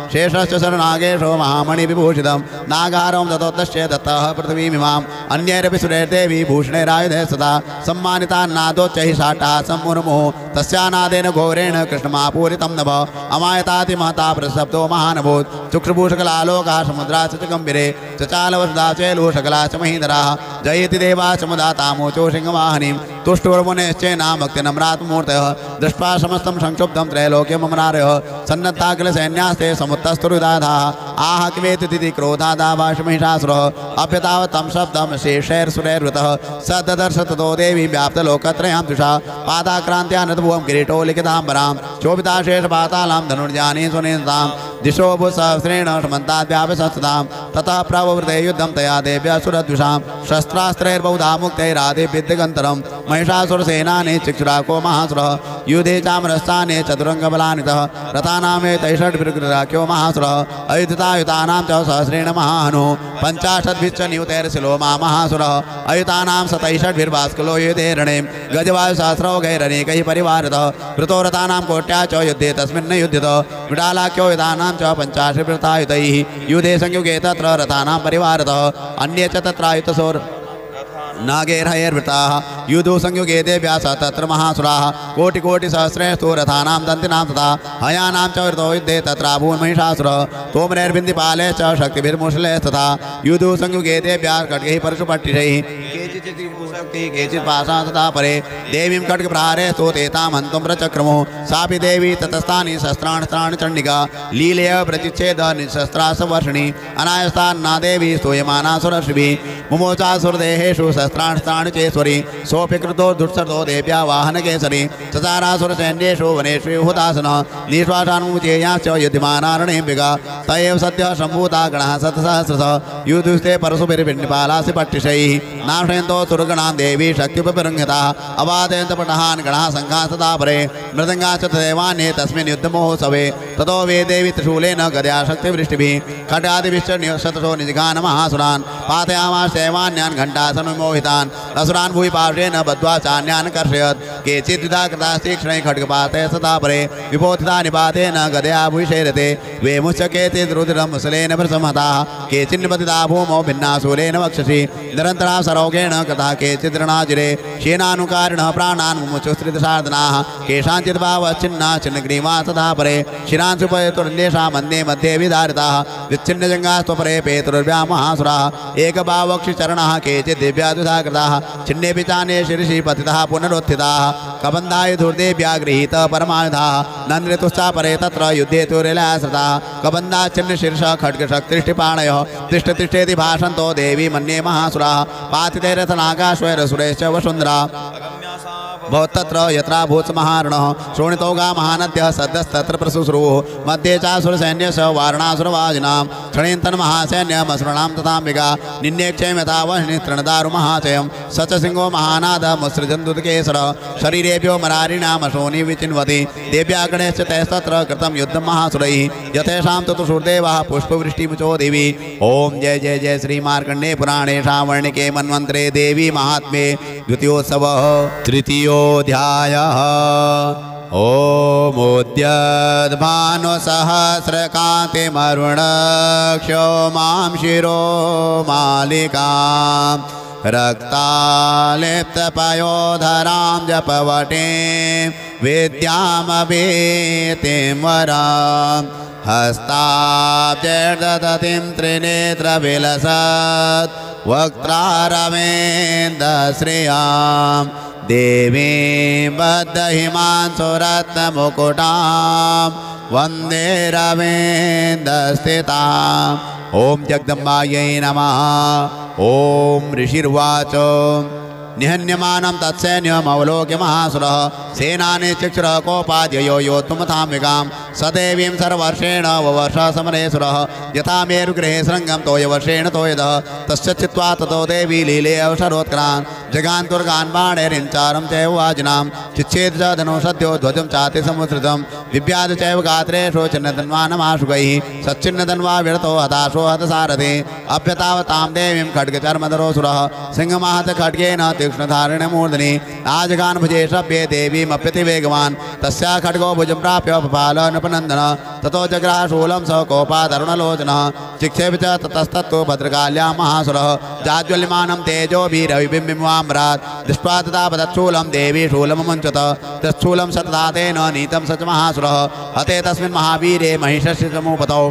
शेषश्च शरणागेशो महामणिविभूषितं नागारं दत्तोत्तश्च दत्तः पृथ्वीमिमाम् अन्यैरपि सुरैर्देवी भूषणैरायुधे सदा सम्मानितान्नादोच्चैः शाटाः सम्मुर्मुः तस्यानादेन घोरेण कृष्णमापूरितं नभ अमायताति महता प्रशब्दो महानभूत् चुक्षुभूषकलालोकाः समुद्राश्च च गम्भीरे चचालवसुधा चैलूषकला च महीधराः जयति देवा समुदातामोचो सिंहवाहनीं तुष्टुर्मुनेश्चैनां भक्तिनम्रात्मूर्तयः दृष्ट्वा समस्तं संक्षुब्धं त्रैलोक्यममरारयः सन्नद्धा किल सैन्यास्ते समुत्तस्तुरुदाधाः आह किमेति दिति क्रोधादावाशमहिषासुरः अप्यतावत् तं शब्दं शेषैर्सुरैर्वृतः स ददर्श ततो देवी व्याप्तलोकत्रयां तुषा पादाक्रान्त्यानतभुवं किरीटो लिखिताम्बरां शोभिताशेषपातालां धनुर्जाने सुनेतां दिशो भूसहस्रेण समन्ताद्व्यापसत्सदां ततः प्रववृते युद्धं तया देव्या सुरद्विषां शस्त्रास्त्रैर्बहुधा मुक्तैरादिभिद्यगन्तरं महिषासुरसेनाने चिक्षुराको महासुरः युधे चामरस्थाने चतुरङ्गबलान्वितः रथानामेतैः षड्भिर्गृहाख्यो महासुरः अयुधितायुतानां च सहस्रेण महाहनुः पञ्चाशद्भिश्च नियुतैर्शिलो मा महासुरः अयुतानां शतैः षड्भिर्भास्कुलो युधे रणे गजवायुसहस्रौघैरनेकैः परिवारितः कृतो रथानां कोट्या च युद्धे तस्मिन् युध्यत विडालाख्यो युधानां च पञ्चाशद्भिर्तायुतैः युधे संयुगे तत्र रथानां परिवारतः अन्ये च तत्रायुतसोर् नागैर्हयैर्वृताः युधो संयुगे देव्यास तत्र महासुराः कोटिकोटिसहस्रेषु रथानां दन्तिनां तथा हयानां च वृतो युद्धे तत्राभून् महिषासुरः तोमरैर्बिन्दिपालैः च शक्तिभिर्मुशलैस्तथा युधो संयुगे देव्याः खड्गैः परशुपट्टिषैः केचित् पाशां तथा परे देवीं खड्गप्रहारे स्तोतेतां हन्तुं प्रचक्रमुः सापि देवी ततस्तानि शस्त्राणि चण्डिका लीलया प्रतिच्छेद निशस्त्रासवर्षिणी अनायस्तान्ना देवी स्तूयमाना सुरर्षिभिः मुमोचासुरदेहेषु शस्त्राणि चेश्वरी सोऽपि कृतो दुःसर्तो देव्या वाहनकेसरी चचारासुरसैन्येषु वनेषु हुतासनः निश्वासान्मुचेयाश्च युध्यमानारणेऽम्बिका स एव सद्यः सम्भूता गणः शतसहस्रशः युधुस्ते परशुभिर्भिन्निपालासि पट्टिशैः नाशयन्तो सुरगणां देवी शक्तिपरिरङ्गिताः अवादयन्त पटहान् गणाः सङ्घाः तथा परे मृदङ्गाश्च तदेवान्ये तस्मिन् युद्धमहोत्सवे ततो वे देवी त्रिशूलेन गदया शक्तिवृष्टिभिः खड्गादिभिश्च शतशो निजिघान महासुरान् पातयामास सेवान्यान् घण्टासनुमोहितान् असुरान् भूयि पार्श्वेन बद्ध्वा चान्यान् कर्षयत् केचित् द्विधा कृतास्तीक्ष्णैः खड्गपातैः सदा परे विपोथिता निपातेन गदया भूषैरते वेमुश्च केचित् रुधिरं मुसलेन प्रसमताः केचिन्निपतिता भूमौ भिन्नाशूलेन वक्षसि निरन्तरा सरोगेण कृता केचित् ऋणाजिरे शेनानुकारिणः प्राणान् मुमुचुस्त्रिदशार्दनाः केषाञ्चित् भावच्छिन्ना छिन्नग्रीवा तथा परे शिरांशुपयतुर्न्येषां मन्ये मध्ये विधारिताः विच्छिन्नजङ्गास्त्वपरे पेतुर्व्या महासुराः एकभावक्षिचरणः केचित् दिव्या द्विधा कृताः छिन्नेऽपि चान्ये शिरसि पतितः पुनरुत्थिताः कबन्धाय धुर्देव्या गृहीतः परमायुधाः नन्द्रितुश्चापरे तत्र युद्धे तुरिलाश्रिताः कबन्धाच्छिन्नशीर्षः खड्गशक्तिष्ठिपाणयः तिष्ठतिष्ठेति भाषन्तो देवी मन्ये महासुराः पातितैरथनागाश्वैरसुरेश्च वसुन्धरा भवत्तत्र यत्रा भूत्समहारणः शोणितौगा महानद्यः सद्यस्तत्र प्रसुश्रुवुः मध्ये चासुरसैन्यस्य वारणासुरवाजिनां क्षणेन्तन्महासैन्यमसृणां तथाम्बिका निन्यक्षयं यथा वह्निस्तृणदारु महाचयं स च सिंहो महानादः मुत्सृजन्दुतकेसरः शरीरेभ्यो मरारिणामशोनि विचिन्वति देव्या गणेश्च तैस्तत्र कृतं युद्धं महासुरैः यथेषां चतुर्देवाः पुष्पवृष्टिमुचो देवी ओम जय जय जय श्री मार्कण्डे पुराणे श्रावणिके मन्वन्तरे देवी महात्म्ये द्वितीयोत्सवः तृतीयोऽध्यायः ओमुद्यद्भानुसहस्रकान्तिमरुणक्षो मां शिरो मालिकां रक्तालिप्तपयोधरां जपवटीं विद्यामवेतिं वरां हस्ताब्जैर्दधतीं त्रिनेत्रविलसत् वक्त्रारविन्दश्रियां देवीं बद्धहिमांशुरत्नमुकुटां वन्दे रविन्दस्थिताम् ॐ जगदम्बायै नमः। ॐ ऋषिर्वाच निहन्यमानं तत्सैन्यमवलोक्य महासुरः सेनानि चिक्षुरः कोपाद्ययो योत्तमथाम्बिकां सदेवीं सर्वर्षेण ववर्ष समरेश्वरः यथा मेरुगृहे शृङ्गं तोयवर्षेण तोयदः तस्य चित्वा ततो देवी लीले अवसरोत्क्रान् जगान्तुर्गान् बाणैरिञ्चारं चैव वाजिनां चिच्छेद च धनुषद्यो ध्वजं चाति समुद्रितं दिव्याद चैव गात्रेषु छिन्नधन्वानमाशुकैः सच्चिन्नधन्वा विरतो हताशो हतसारथि अभ्यतावतां देवीं खड्गचर्मधरोऽसुरः सिंहमाहत खड्गेन तीक्ष्णधारिणमूर्धनि आजगान् भुजे शव्ये देवीमप्यति वेगवान् तस्या खड्गो भुजं प्राप्य पपाल कानपनन्दन ततो जग्राशूलं स कोपादरुणलोचनः चिक्षेप च ततस्तत्तु भद्रकाल्यां महासुरः जाज्वल्यमानं तेजोभिरविबिम्बिम्बाम्बरात् दृष्ट्वा तथा पदच्छूलं देवी शूलममुञ्चत तच्छूलं सतता तेन नीतं स च महासुरः हते तस्मिन् महावीरे महिषस्य समुपतौ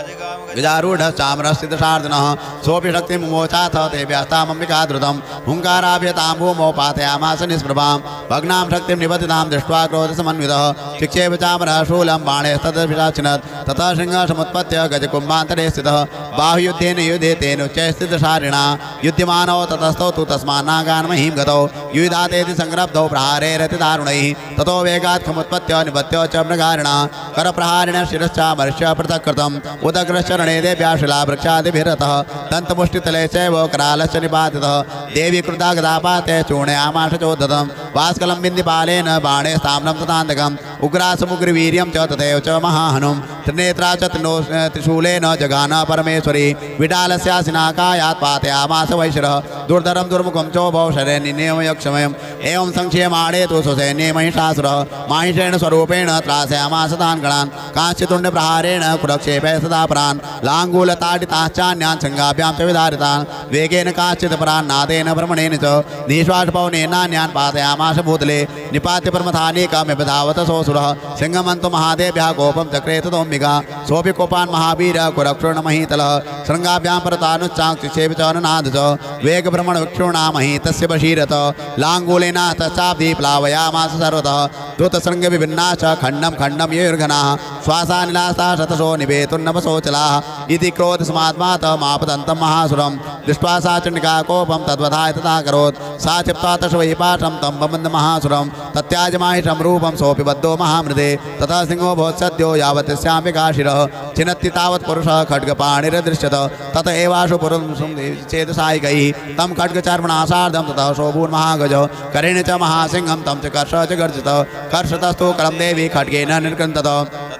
विजारूढश्चामरस्थितशार्दनः सोऽपि शक्तिं मुमोचाथ ते व्यास्तामम्बिका द्रुतं हुङ्काराभ्यतां भूमौ पातयामास निष्प्रभां भग्नां शक्तिं निबद्धितां दृष्ट्वा क्रोधसमन्वितः चिक्षेप चामरः शूलं बाणेस्तदभिराचिनत् ततः सिंहसमुत्पत्य गजकुम्भान्तरे स्थितः बाहुयुद्धेन युधे तेनोच्चैस्थितशारिणा युध्यमानौ ततस्तौ तु तस्मान्नागान्महीं गतौ युधातेति संरब्धौ प्रहारे रतिदारुणैः ततो वेगात् खमुत्पत्य निपत्य च मृगारिणा करप्रहारेण शिरश्चामर्श्य पृथक् कृतम् उदग्रश्चरणे देव्या शिलावृक्षादिभिरतः दन्तमुष्टितले चैव करालश्च निपातितः देवी कृता गदापाते चूर्णयामाश चोद्धतं वास्कलं बिन्दिपालेन बाणे स्थाम्नं तथान्तकम् उग्रासमुग्रवीर्यं च तथैव च महाहनुं त्रिनेत्रा च त्रिनो त्रिशूलेन जगान परमेश्वरी विडालस्यासिनाकायात् पातयामास वैशिरः दुर्धरं दुर्मुखं चोभौ शरण्येव यक्षमयम् एवं संक्षेमाणे तु स्वसैन्ये महिषासुरः माहिषेण स्वरूपेण त्रासयामास तान् गणान् काञ्चितुण्डप्रहारेण कुरक्षेपे सदा परान् लाङ्गूलताडिताश्चान्यान् संगाभ्यां च विधारितान् वेगेन काश्चित्परान् नादेन भ्रमणेन च निःश्वासपवनेनान्यान् पातयामास भूतले निपात्य परमथानीकमिपधावत सोऽसुरः सिंहमन्तु महादेव्याः कोपं चक्रे ततोऽम्बिका सोऽपि कोपान् महावीरः कुरक्षुर्णमहीतलः शृङ्गाभ्यां परतानुच्चाक्षेप च ननाद च वेगभ्रमणविक्षुर्णामहि तस्य बशीरत लाङ्गूलेन तच्चाब्धि प्लावयामास सर्वतः द्रुतशृङ्गविभिन्ना च खण्डं खण्डं युर्घनाः श्वासानिलासा शतशो निवेतुर्नभसोचलाः इति क्रोधसमात्मातः मापदन्तं महासुरं दृष्ट्वा सा चण्डिका कोपं तद्वधाय तथा करोत् सा चिप्त्वा तशवै पाशं तं बबन्ध महासुरं तत्याजमाहिषं रूपं सोऽपि बद्धो महामृदे ततः सिंहो भवत्सद्यो यावत् स्याम्बिका शिरः छिनत्ति तावत् पुरुषः खड्गपाणिरदृश्यत तत एवाशु पुरुषं चेतसायिकैः तं खड्गचर्मणा सार्धं ततः शोभूर्महागज करेण च महासिंहं तं च कर्ष च गर्जित कर्षतस्तु कलं देवी खड्गेन निर्गन्तत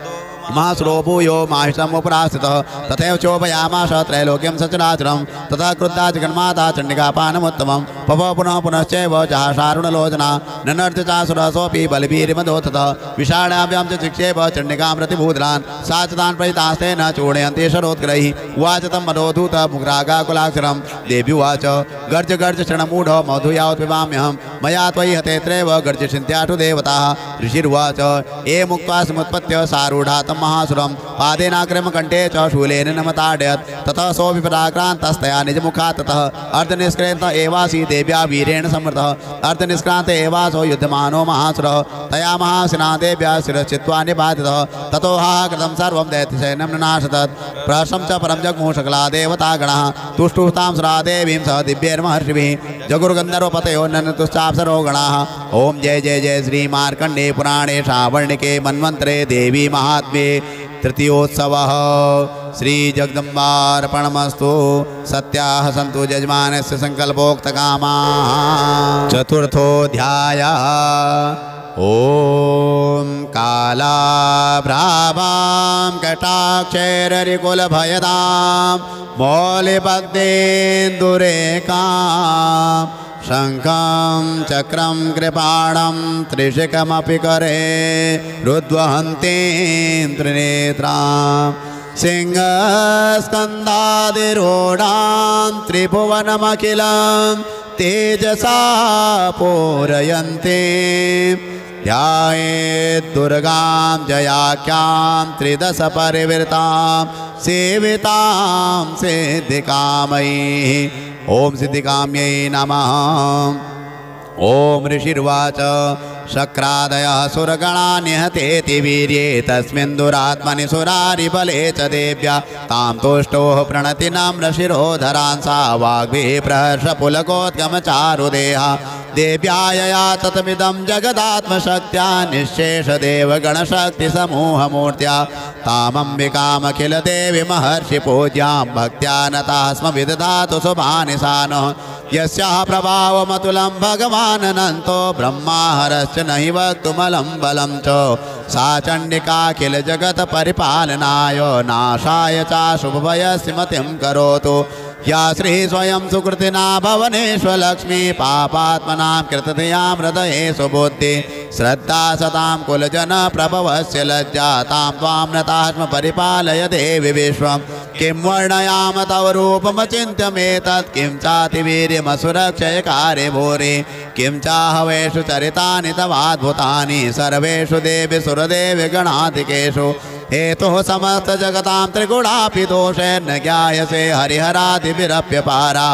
महासुरो भूयो माहिषमुपरास्थितः तथैव चोपयामास त्रैलोक्यं सचराचरं ततः क्रुद्धा जगन्माता चण्डिकापानमुत्तमं पव पुनः पुनश्चैव जहाशारुणलोचना ननर्तिचासुरः सोऽपि बलिभिर्मदोत्ततः विषाणाभ्यां च चिक्षेप चण्डिकां प्रतिभूतलान् सा च तान् प्रहितास्तेन चूर्णयन्ति शरोत्करैः उवाच तं मदोधूत मुग्रागाकुलाक्षरं देवी उवाच गर्ज गर्ज क्षणमूढो मधु यावत् पिबाम्यहं मया त्वयि हतेत्रैव गर्जयन्त्याशु देवताः ऋषिर्वाच ए मुक्त्वा समुत्पत्य सारूढातं महासुरं पादेनाग्रम कण्ठे च शूलेन नमताडयत् ततः सोऽपि पराक्रान्तस्तया निजमुखात् ततः अर्धनिष्क्रान्त एवासी देव्या वीरेण समृतः अर्धनिष्क्रान्त एवासो युध्यमानो महासुरः तया महासिना देव्या शिरश्चित्वा निपातितः ततो हाहाकृतं सर्वं दैत्यसैन्यं ननाशतत् प्रहर्षं च परं जग्मुः सकला देवतागणाः तुष्टुस्तां सुरा देवीं सह दिव्यैर्महर्षिभिः जगुर्गन्धर्वपतयो ननतुश्चाप्सरो गणाः ओम जय जय जय श्री मार्कण्डे पुराणे श्रावणिके मन्वन्तरे देवी महात्म्ये तृतीयोत्सवः श्री जगदम्बार्पणमस्तु सत्याः सन्तु यजमानस्य संकल्पोक्तकामाः चतुर्थोऽध्यायः ओम कालाभ्रावां कटाक्षैररिकुलभयदां मौलिबद्धेन्दुरेकां शङ्खं चक्रं कृपाणं त्रिशिखमपि करे रुद्वहन्तीं त्रिनेत्रां सिंहस्कन्धादिरूढां त्रिभुवनमखिलं तेजसा पूरयन्ति ध्यायेत् दुर्गां जयाख्यां त्रिदश परिवृतां सेवितां सिद्धिकामयी ओम सिद्धिकाम्यै नमः। ओम ऋषिर्वाच शक्रादयः सुरगणा निहतेति वीर्ये तस्मिन् दुरात्मनि सुरारिबले च देव्या तां तुष्टोः प्रणति नम्रशिरोधरान् सा वाग्भिः प्रहर्षपुलकोद्गमचारुदेहा देव्यायया ततमिदं जगदात्मशक्त्या निःशेषदेवगणशक्तिसमूहमूर्त्या तामम्बिकामखिलदेवी महर्षिपूज्यां भक्त्या नताः स्म विदधातु शुभानि सा नः यस्याः प्रभावमतुलं भगवाननन्तो ब्रह्माहरश्च नहि वक्तुमलं बलं च सा चण्डिकाखिल जगत् परिपालनाय नाशाय च शुभभयस्य मतिं करोतु या श्री स्वयं सुकृतिना भवनेष्वलक्ष्मी पापात्मनां कृततयां हृदये सुबुद्धि श्रद्धा सतां कुलजन प्रभवस्य लज्जा तां त्वां नतास्म परिपालय देवि विश्वं किं वर्णयाम तव रूपमचिन्त्यमेतत् किं चातिवीर्यमसुरक्षयकारे भूरि किं चाहवेषु चरितानि तवाद्भुतानि सर्वेषु देवि सुरदेवि गणाधिकेषु हेतुः समस्त जगतां त्रिगुणापि दोषैर्न ज्ञायसे हरिहरादिभिरप्यपारा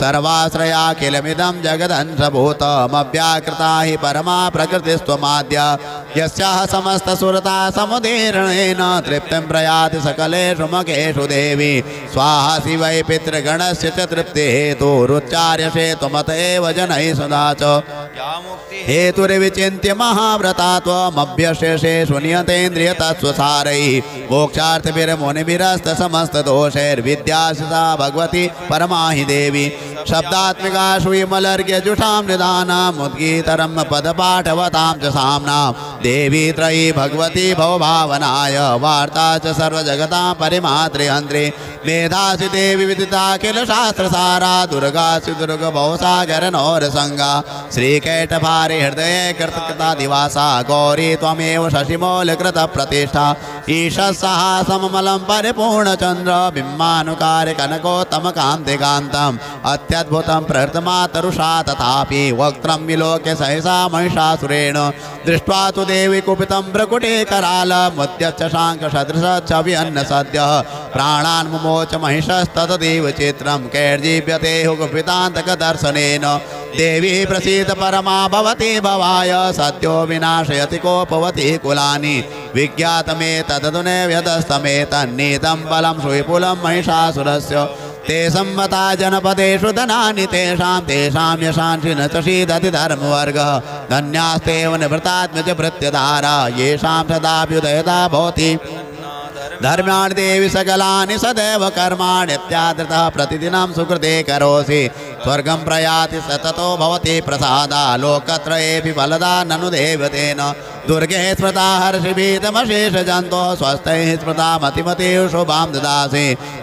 सर्वाश्रयाखिलमिदं जगदंशभूतमव्याकृता हि परमा प्रकृतिस्त्वमाद्या यस्याः समस्तसुरता समुदीर्णेन तृप्तिं प्रयाति सकलेषु मखेषु देवी स्वाहा शिवै पितृगणस्य च तृप्तिहेतुरुच्चार्यसे त्वमत एव जनैः सदा च हेतुर्विचिन्त्य महाव्रता त्वमभ्यशेषेषु नियतेन्द्रिय तत्स्वसारैः मोक्षार्थभिर्मुनिभिरस्त समस्तदोषैर्विद्यासिता भगवती परमा हि देवी शब्दात्मिका श्रीमलर्घ्यजुषां निदानामुद्गीतरं पदपाठवतां च साम्नां देवी त्रयी भगवती भवभावनाय वार्ता च सर्वजगतां परिमात्रिहन्त्री मेधासि देवी विदिता किल शास्त्रसारा दुर्गासि दुर्गभवसागरनोरसंगा श्रीकैटभारि हृदये कृतकृतादिवासा गौरी त्वमेव शशिमौलकृतप्रतिष्ठा ईशस्सहा सममलं परिपूर्णचन्द्र बिम्बानुकारि कनकोत्तमकान्तिकान्तम् अत्यद्भुतं प्रहृतमातरुषा तथापि वक्त्रं विलोक्य सहसा महिषासुरेण दृष्ट्वा तु देवी कुपितं भ्रकुटे करालमुद्यच्च शाङ्खसदृशच्छविअन्न सद्यः प्राणान् मुमोच महिषस्ततदेव चित्रं कैर्जीव्यते कुपितान्तकदर्शनेन देवी प्रसीद परमा भवती भवाय सद्यो विनाशयति कोपवती कुलानि विज्ञातमे तदनुनेव्यदस्तमेतन्नीतं बलं सुविपुलं महिषासुरस्य ते सम्मता जनपदेषु धनानि तेषां तेषां यशांसि न च शीदति धर्मवर्गः धन्यास्तेव निवृत्तात्मज भृत्यधारा येषां सदाभ्युदयता भवति धर्म्याणि देवी सकलानि सदैव कर्माण्यत्यादृतः प्रतिदिनं सुकृते करोसि स्वर्गं प्रयाति सततो भवति प्रसादा लोकत्रयेऽपि फलदा ननु देवतेन दुर्गे स्मृता हर्षिभीतमशेषजन्तोः स्वस्थैः स्मृता मतिमतीः शुभां ददासि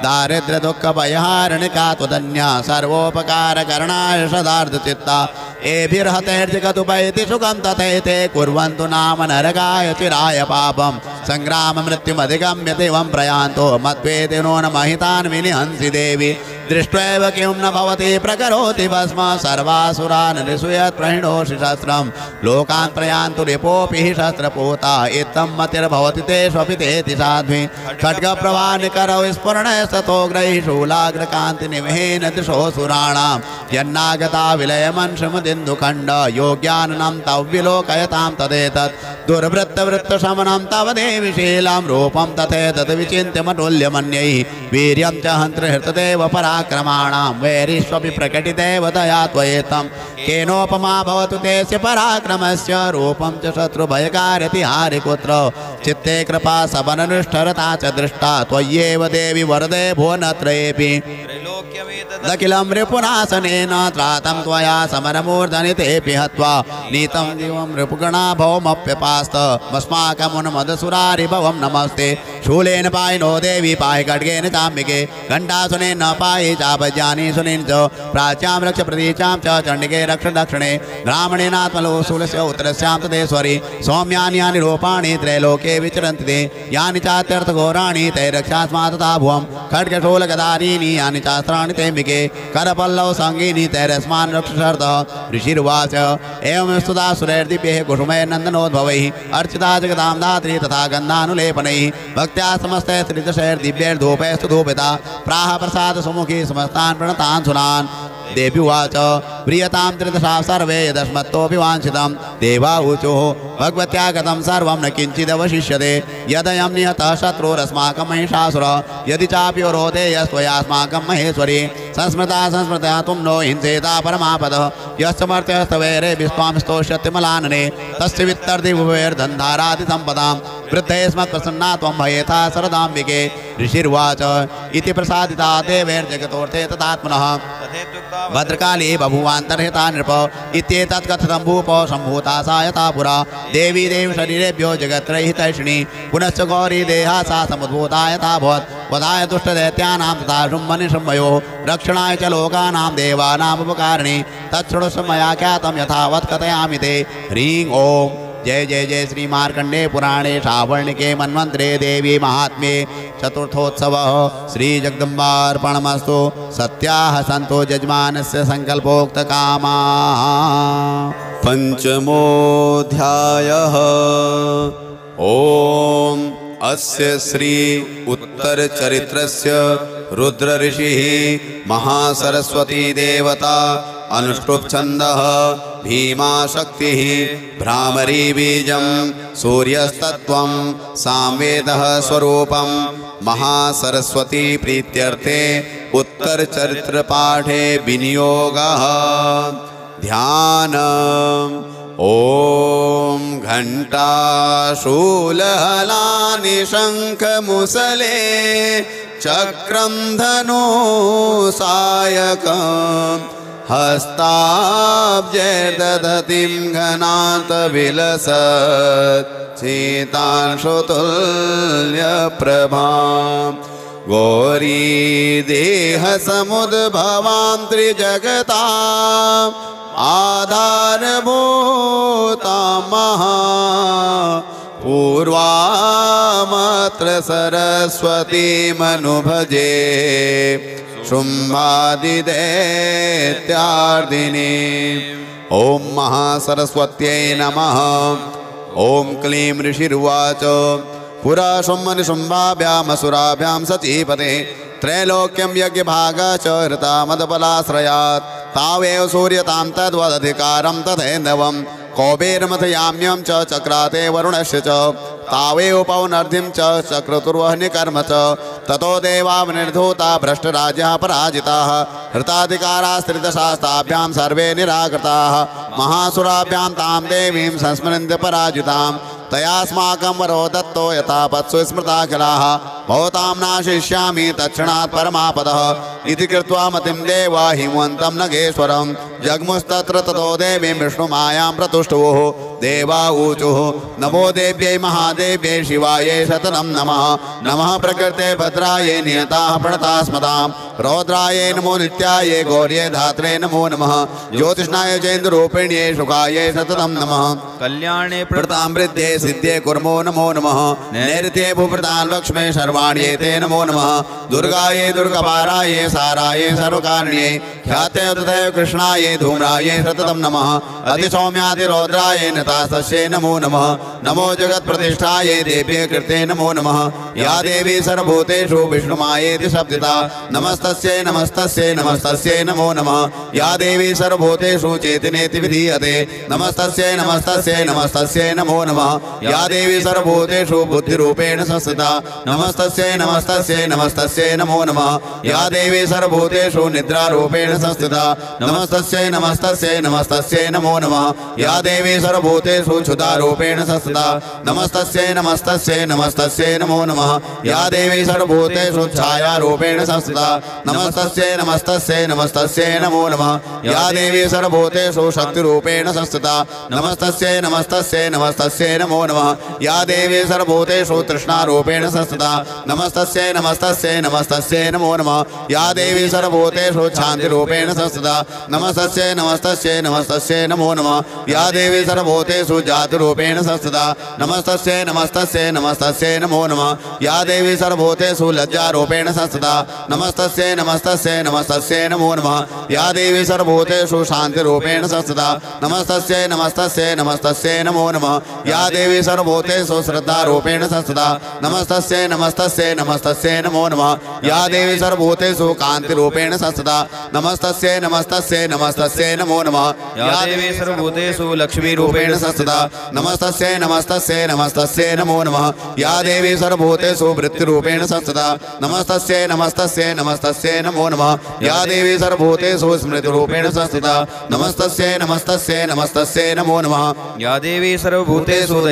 दारिद्र्यदुःखभयहारिणिका त्वदन्या सर्वोपकारकरणाय सदार्धचित्ता एभिर्हतैर्जगदुपैति सुखं तथैते कुर्वन्तु नाम नरकाय चिराय पापं सङ्ग्राममृत्युमधिगम्य देवं प्रयान्तो मद्वेति नो न महितान् विनिहंसि देवी दृष्ट्वैव किं न भवति प्रकरोति भस्म सर्वासुरान् निसूयत् प्रहिणोषि शस्त्रं लोकान् प्रयान्तु रिपोऽपि हि शस्त्रपूता इत्थं मतिर्भवति तेष्वपि तेति साध्वी खड्गप्रवाहनिकरौ स्फुरणस्ततोग्रैः शूलाग्रकान्तिनिवहेन दिशोऽसुराणां यन्नागता विलयमंशमुदिन्दुखण्ड योग्याननं तव विलोकयतां तदेतत् दुर्वृत्तवृत्तशमनं तव देवि शीलं रूपं तथेतद् विचिन्त्यमतुल्यमन्यैः वीर्यं च हन्तृहृतदेव पराक्रमाणां वैरिष्वपि प्रकटितेव दया त्वयेतं केनोपमा भवतु तेस्य पराक्रमस्य रूपं च शत्रुभयकार्यति हारिपुत्र चित्ते कृपा सबननिष्ठरता च दृष्टा त्वय्येव देवि वरदे भुवनत्रयेऽपि दखिलं रिपुनासनेन त्रातं त्वया समरमूर्धनि तेऽपि हत्वा नीतं दिवं रिपुगणा भवमप्यपास्त मस्माकमुन्मदसुरारिभवं नमस्ते शूलेन पायिनो देवी पाहि खड्गेन चाम्बिके घण्टासुनेन न पाहि चापज्यानि सुनेन च प्राच्यां रक्ष प्रतीचां च चण्डिके रक्ष दक्षिणे ब्राह्मणेनात्मलोशूलस्य उत्तरस्यां तदेश्वरि सौम्यानि यानि रूपाणि त्रैलोके विचरन्ति ते यानि चात्यर्थघोराणि तैरक्षास्मात् तथा भुवं खड्गशूलगदारीनि यानि चास्त्राणि तेऽम्बिके करपल्लव सङ्गीनि तैरस्मान् रक्षशर्तः ऋषिर्वाच एवं स्तुता सुरैर्दिव्यैः कुसुमैर्नन्दनोद्भवैः अर्चिता जगतां धात्री तथा गन्धानुलेपनैः भक्त्या समस्तैः श्रितशैर्दिव्यैर्धूपैस्तु धूपिता प्राह प्रसाद सुमुखी समस्तान् प्रणतान् सुनान् देव्युवाच प्रियतां त्रिदशा सर्वे यदस्मत्तोऽपि वाञ्छितं देवाऊचुः भगवत्या गतं सर्वं न किञ्चिदवशिष्यते यदयं निहतः शत्रुरस्माकं महिषासुरः यदि चाप्योरोधे यस्त्वयास्माकं महेश्वरी संस्मृता संस्मृता तुम नो हिंसेता परमापदः यस्तमर्त्यस्तवैरे विस्वां स्तोष्यत्यमलानने तस्य वित्तर्दिभुवैर्धन्धारादि सम्पदां वृद्धे स्मत्प्रसन्ना त्वं भयेथा शरदाम्बिके ऋषिर्वाच इति प्रसादिता देवैर्जगतोऽर्थे तथात्मनः भद्रकाली बभुवान्तर्हिता नृप इत्येतत् कथितं भूप सम्भूता सा यथा पुरा देवी देव शरीरेभ्यो जगत्रयितैषिणी पुनश्च गौरी देहा सा समुद्भूता यथा भवत् वधाय दुष्टदैत्यानां तथा शुम्भनिशुम्भयोः रक्षणाय च लोकानां देवानामुपकारिणे तच्छृणुष्व मया ख्यातं यथावत् कथयामि ते। ह्रीं ओम जय जय जय श्री मार्कंडे पुराणे श्रावणिके मन्वंतरे देवी महात्म्ये चतुर्थोत्सवः श्री जगदम्बार्पणमस्तु। सत्याः सन्तो यजमानस्य संकल्पोक्त कामाः। पंचमोऽध्यायः। ओम अस्य श्री उत्तर चरित्रस्य रुद्र ऋषिः महासरस्वती देवता अनुष्टुप् छन्दः भीमा शक्तिः भ्रामरी बीजं सूर्यस्तत्वं सामवेदः स्वरूपं महासरस्वती प्रीत्यर्थे उत्तर चरित्र पाठे विनियोगः। ध्यान। ओम घंटा शूलहलानि शंखमुसले चक्रं धनु सायकं हस्ताब्जैर्दधतीं घनात विलसत् शीतांशुतुल्यप्रभां गौरी देहसमुद्भवां त्रिजगताम् आधारभूता महा पूर्वामत्र सरस्वतीमनुभजे शुम्भादिदैत्यार्दिनी। ओम महासरस्वत्यै नमः। ओम क्लीं ऋषिरुवाच पुरा शुम्भनिशुम्भाभ्यामसुराभ्यां सचीपते त्रैलोक्यं यज्ञभागा च हृता मदबलाश्रयात् तावेव सूर्यतां तद्वदधिकारं तथैन्दवं कौबेरमथयाम्यं च चक्राते वरुणस्य च तावेव पौनर्धिं च चक्रतुर्वह्निकर्म च ततो देवावनिर्धूता भ्रष्टराज्यः पराजिताः हृताधिकारास्त्रिदशास्ताभ्यां सर्वे निराकृताः महासुराभ्यां तां देवीं संस्मरन्त्य पराजितां तयास्माकं वरो दत्तो यथापत्सु स्मृताखिलाः भवतां नाशिष्यामि तत्क्षणात् परमापदः इति कृत्वा मतिं देवा हिमवन्तं नगेश्वरं जग्मुस्तत्र ततो देवीं विष्णुमायां प्रतुष्टुः देवा ऊचुः नमो देव्यै महादेव्यै शिवायै शतनं नमः नमः प्रकृते भद्रायै नियताः प्रणतास्मदां रौद्रायै नमो नित्यायै गौर्यै धात्रे नमो नमः ज्योतिष्णाय चेन्द्ररूपिण्यै शुकायै शतनं नमः कल्याणे प्रतामृद्ध्ये सिद्धे कुर्मो नमो नमः नैऋत्ये भूप्रतां लक्ष्मे सर्वाण्ये ते नमो नमः दुर्गायै दुर्गपारायै सारायै सर्वकारिण्यै ख्याते तथैव कृष्णायै धूम्रायै सततं नमः अतिसौम्यातिरौद्रायै नतास्तस्यै नमो नमः नमो जगत्प्रतिष्ठायै देव्यै कृते नमो नमः या देवी सर्वभूतेषु विष्णुमायेति शब्दिता नमस्तस्यै नमस्तस्यै नमस्तस्यै नमो नमः या देवी सर्वभूतेषु चेतनेति विधीयते नमस्तस्यै नमस्तस्यै नमस्तस्यै नमो नमः या देवी सर्वभूतेषु बुद्धिरूपेण संस्थिता नमस्तस्यै नमस्तस्यै नमस्तस्यै नमो नमः या देवी सर्वभूतेषु निद्रारूपेण संस्थिता नमस्तस्यै नमस्तस्यै नमस्तस्यै नमो नमः या देवी सर्वभूतेषु क्षुधारूपेण संस्थिता नमस्तस्यै नमस्तस्यै नमस्तस्यै नमो नमः या देवी सर्वभूतेषु छायारूपेण संस्थिता नमस्तस्यै नमस्तस्यै नमस्तस्यै नमो नमः या देवी सर्वभूतेषु शक्तिरूपेण संस्थिता नमस्तस्यै नमस्तस्यै नमस्तस्यै नमो नमः या देवी सर्वभूतेषु तृष्णारूपेण संस्थिता नमस्तस्यै नमस्तस्यै नमस्तस्यै नमो नमः या देवी सर्वभूतेषु शान्तिरूपेण संस्थिता नमस्तस्यै नमस्तस्यै नमस्तस्यै नमो नमः या देवी सर्वभूतेषु जातिरूपेण संस्थिता नमस्तस्यै नमस्तस्यै नमस्तस्यै नमो नमः या देवी सर्वभूतेषु लज्जारूपेण संस्थिता नमस्तस्यै नमस्तस्यै नमस्तस्यै नमो नमः या देवी सर्वभूतेषु शान्तिरूपेण संस्थिता नमस्तस्यै नमस्तस्यै नमस्तस्यै नमो नमः या देवी सर्वभूतेषु श्रद्धारूपेण संस्थिता नमस्तस्यै नमस्तस्यै नमस्तस्यै नमो नमः या देवी सर्वभूतेषु कान्तिरूपेण संस्थिता नमस्तस्यै नमस्तस्यै नमस्तस्यै नमो नमः या देवी सर्वभूतेषु लक्ष्मीरूपेण संस्थिता नमस्तस्यै नमस्तस्यै नमस्तस्यै नमो नमः या देवी सर्वभूतेषु वृत्तिरूपेण संस्थिता नमस्तस्यै नमस्तस्यै नमस्तस्यै नमो नमः या देवी सर्वभूतेषु स्मृतिरूपेण संस्थिता नमस्तस्यै नमस्तस्यै नमस्तस्यै नमो नमः या देवी सर्वभूतेषु